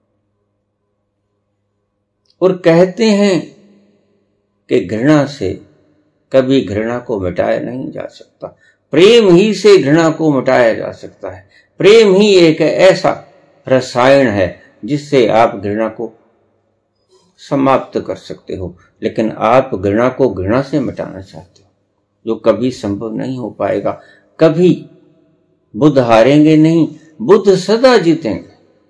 और कहते हैं कि घृणा से कभी घृणा को मिटाया नहीं जा सकता, प्रेम ही से घृणा को मिटाया जा सकता है। प्रेम ही एक ऐसा रसायन है जिससे आप घृणा को समाप्त कर सकते हो। लेकिन आप घृणा को घृणा से मिटाना चाहते हो, जो कभी संभव नहीं हो पाएगा। कभी बुद्ध हारेंगे नहीं, बुद्ध सदा जीतेंगे।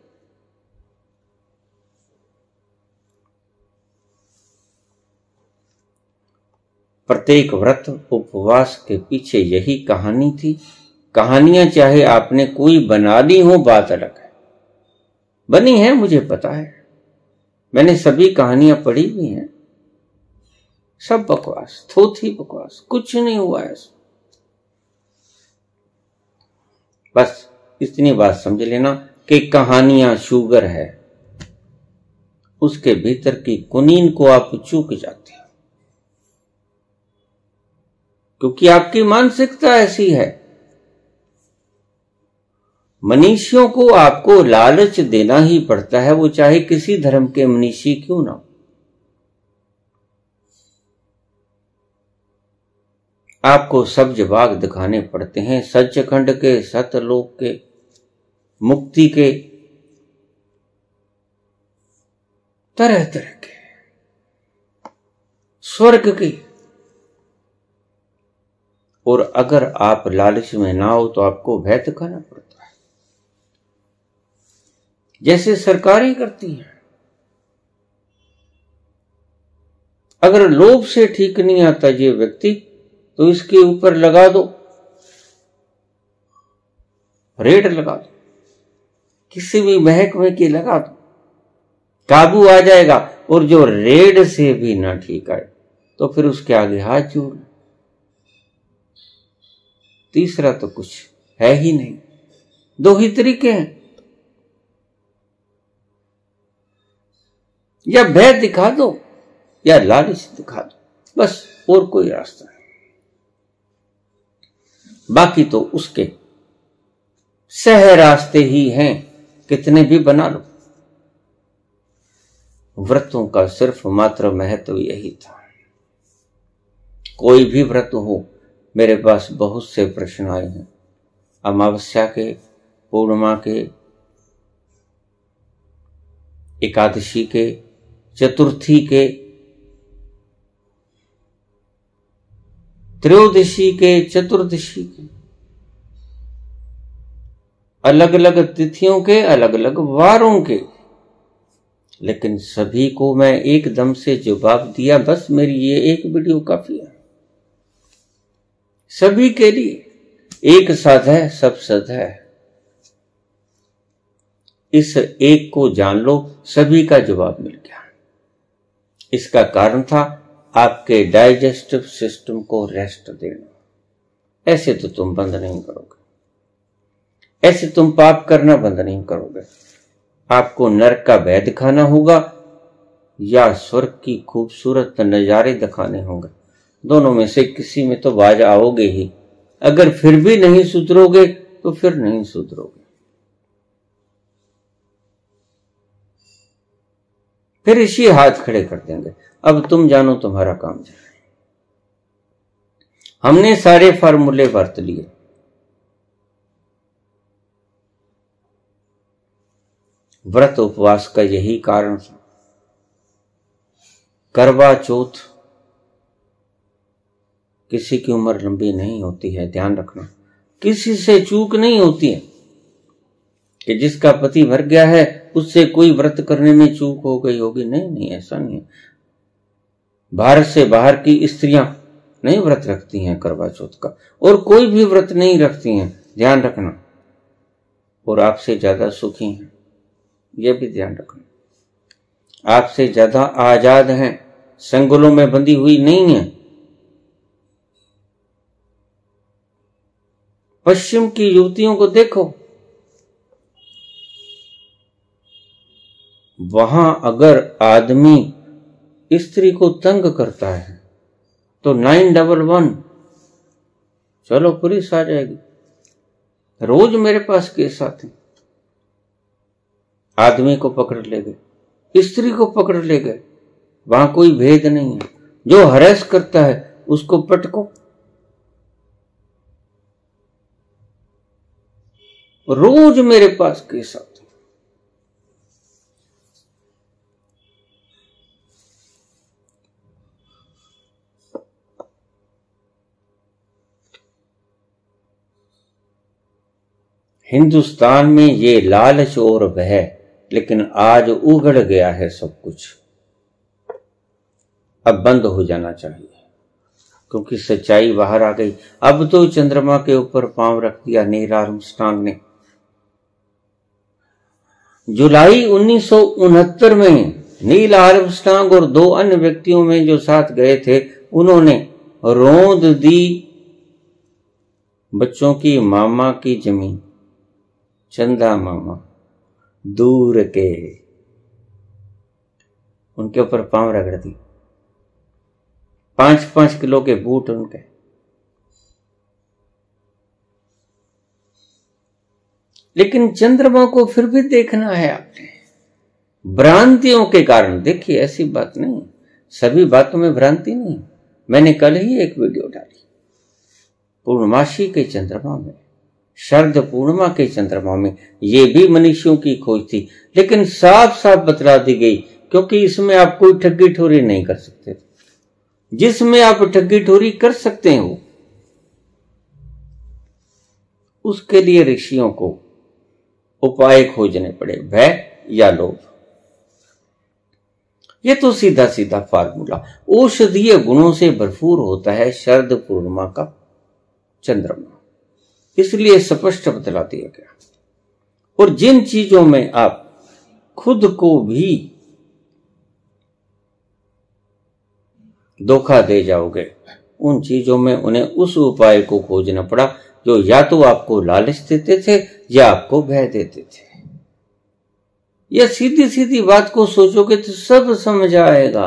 प्रत्येक व्रत उपवास के पीछे यही कहानी थी। कहानियां चाहे आपने कोई बना ली हो, बात अलग है। बनी है, मुझे पता है, मैंने सभी कहानियां पढ़ी भी हैं। सब बकवास, थोथी बकवास, कुछ नहीं हुआ है। बस इतनी बात समझ लेना कि कहानियां शुगर है, उसके भीतर की कुनीन को आप चूक जाते हो, क्योंकि आपकी मानसिकता ऐसी है। मनीषियों को आपको लालच देना ही पड़ता है, वो चाहे किसी धर्म के मनीषी क्यों ना हो। आपको सब जवाब दिखाने पड़ते हैं, सच्चखंड के, सतलोक के, मुक्ति के, तरह तरह के, स्वर्ग के। और अगर आप लालच में ना हो तो आपको भय दिखाना पड़ता है, जैसे सरकारें करती हैं। अगर लोभ से ठीक नहीं आता ये व्यक्ति, तो इसके ऊपर लगा दो, रेड लगा दो, किसी भी महकमे की लगा दो, काबू आ जाएगा। और जो रेड से भी ना ठीक आए तो फिर उसके आगे हाथ जोड़। तीसरा तो कुछ है ही नहीं। दो ही तरीके हैं, या भय दिखा दो या लालच दिखा दो, बस, और कोई रास्ता नहीं। बाकी तो उसके सह रास्ते ही हैं, कितने भी बना लो। व्रतों का सिर्फ मात्र महत्व यही था। कोई भी व्रत हो, मेरे पास बहुत से प्रश्न आए हैं, अमावस्या के, पूर्णिमा के, एकादशी के, चतुर्थी के, त्रयोदशी के, चतुर्दशी के, अलग अलग तिथियों के, अलग अलग वारों के। लेकिन सभी को मैं एकदम से जवाब दिया, बस मेरी ये एक वीडियो काफी है। सभी के लिए एक साध है, सब सद है। इस एक को जान लो, सभी का जवाब मिल गया। इसका कारण था आपके डाइजेस्टिव सिस्टम को रेस्ट देना। ऐसे तो तुम बंद नहीं करोगे, ऐसे तुम पाप करना बंद नहीं करोगे। आपको नरक का भय दिखाना होगा या स्वर्ग की खूबसूरत नजारे दिखाने होंगे। दोनों में से किसी में तो बाज आओगे ही। अगर फिर भी नहीं सुधरोगे तो फिर नहीं सुधरोगे, फिर इसी हाथ खड़े कर देंगे। अब तुम जानो तुम्हारा काम जाए। हमने सारे फार्मूले बरत लिए। व्रत उपवास का यही कारण था। करवा चौथ, किसी की उम्र लंबी नहीं होती है, ध्यान रखना। किसी से चूक नहीं होती है कि जिसका पति मर गया है उससे कोई व्रत करने में चूक हो गई होगी। नहीं नहीं, ऐसा नहीं है। भारत से बाहर की स्त्रियां नहीं व्रत रखती हैं करवा चौथ का, और कोई भी व्रत नहीं रखती हैं, ध्यान रखना। और आपसे ज्यादा सुखी हैं, यह भी ध्यान रखना। आपसे ज्यादा आजाद हैं, संगलों में बंधी हुई नहीं है। पश्चिम की युवतियों को देखो, वहां अगर आदमी स्त्री को तंग करता है तो नाइन डबल वन चलो पुलिस आ जाएगी। रोज मेरे पास केस आते हैं। आदमी को पकड़ ले गए, स्त्री को पकड़ ले गए, वहां कोई भेद नहीं है। जो हरेस करता है उसको पटको। रोज मेरे पास केस आते। हिंदुस्तान में ये लालच और भय, लेकिन आज उगड़ गया है सब कुछ। अब बंद हो जाना चाहिए, क्योंकि सच्चाई बाहर आ गई। अब तो चंद्रमा के ऊपर पांव रख दिया नील आर्मस्ट्रांग ने। जुलाई उन्नीस सौ उनहत्तर में नील आर्मस्ट्रांग और दो अन्य व्यक्तियों में जो साथ गए थे, उन्होंने रौंद दी बच्चों की मामा की जमीन। चंदा मामा दूर के, उनके ऊपर पांव रगड़ दी। पांच पांच किलो के बूट उनके। लेकिन चंद्रमा को फिर भी देखना है आपने, भ्रांतियों के कारण। देखिए, ऐसी बात नहीं, सभी बातों में भ्रांति नहीं। मैंने कल ही एक वीडियो डाली, पूर्णमासी के चंद्रमा में, शरद पूर्णिमा के चंद्रमा में। ये भी मनुष्यों की खोज थी, लेकिन साफ साफ बतला दी गई, क्योंकि इसमें आप कोई ठगी ठोरी नहीं कर सकते। जिसमें आप ठगी ठोरी कर सकते हो, उसके लिए ऋषियों को उपाय खोजने पड़े, भय या लोभ। ये तो सीधा सीधा फार्मूला। औषधीय गुणों से भरपूर होता है शरद पूर्णिमा का चंद्रमा, इसलिए स्पष्ट बतला दिया गया। और जिन चीजों में आप खुद को भी धोखा दे जाओगे, उन चीजों में उन्हें उस उपाय को खोजना पड़ा जो या तो आपको लालच देते थे या आपको भय देते थे। यह सीधी सीधी बात को सोचोगे तो सब समझ आएगा।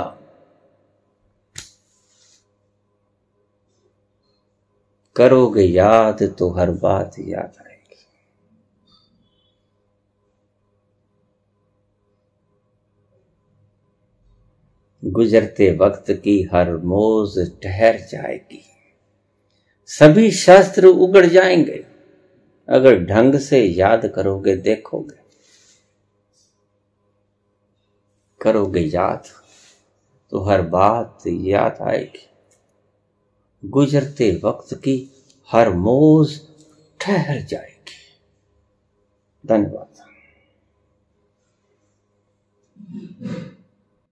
करोगे याद तो हर बात याद आएगी। गुजरते वक्त की हर मौज ठहर जाएगी। सभी शास्त्र उगड़ जाएंगे अगर ढंग से याद करोगे। देखोगे, करोगे याद तो हर बात याद आएगी। गुजरते वक्त की हर मौज ठहर जाएगी। धन्यवाद।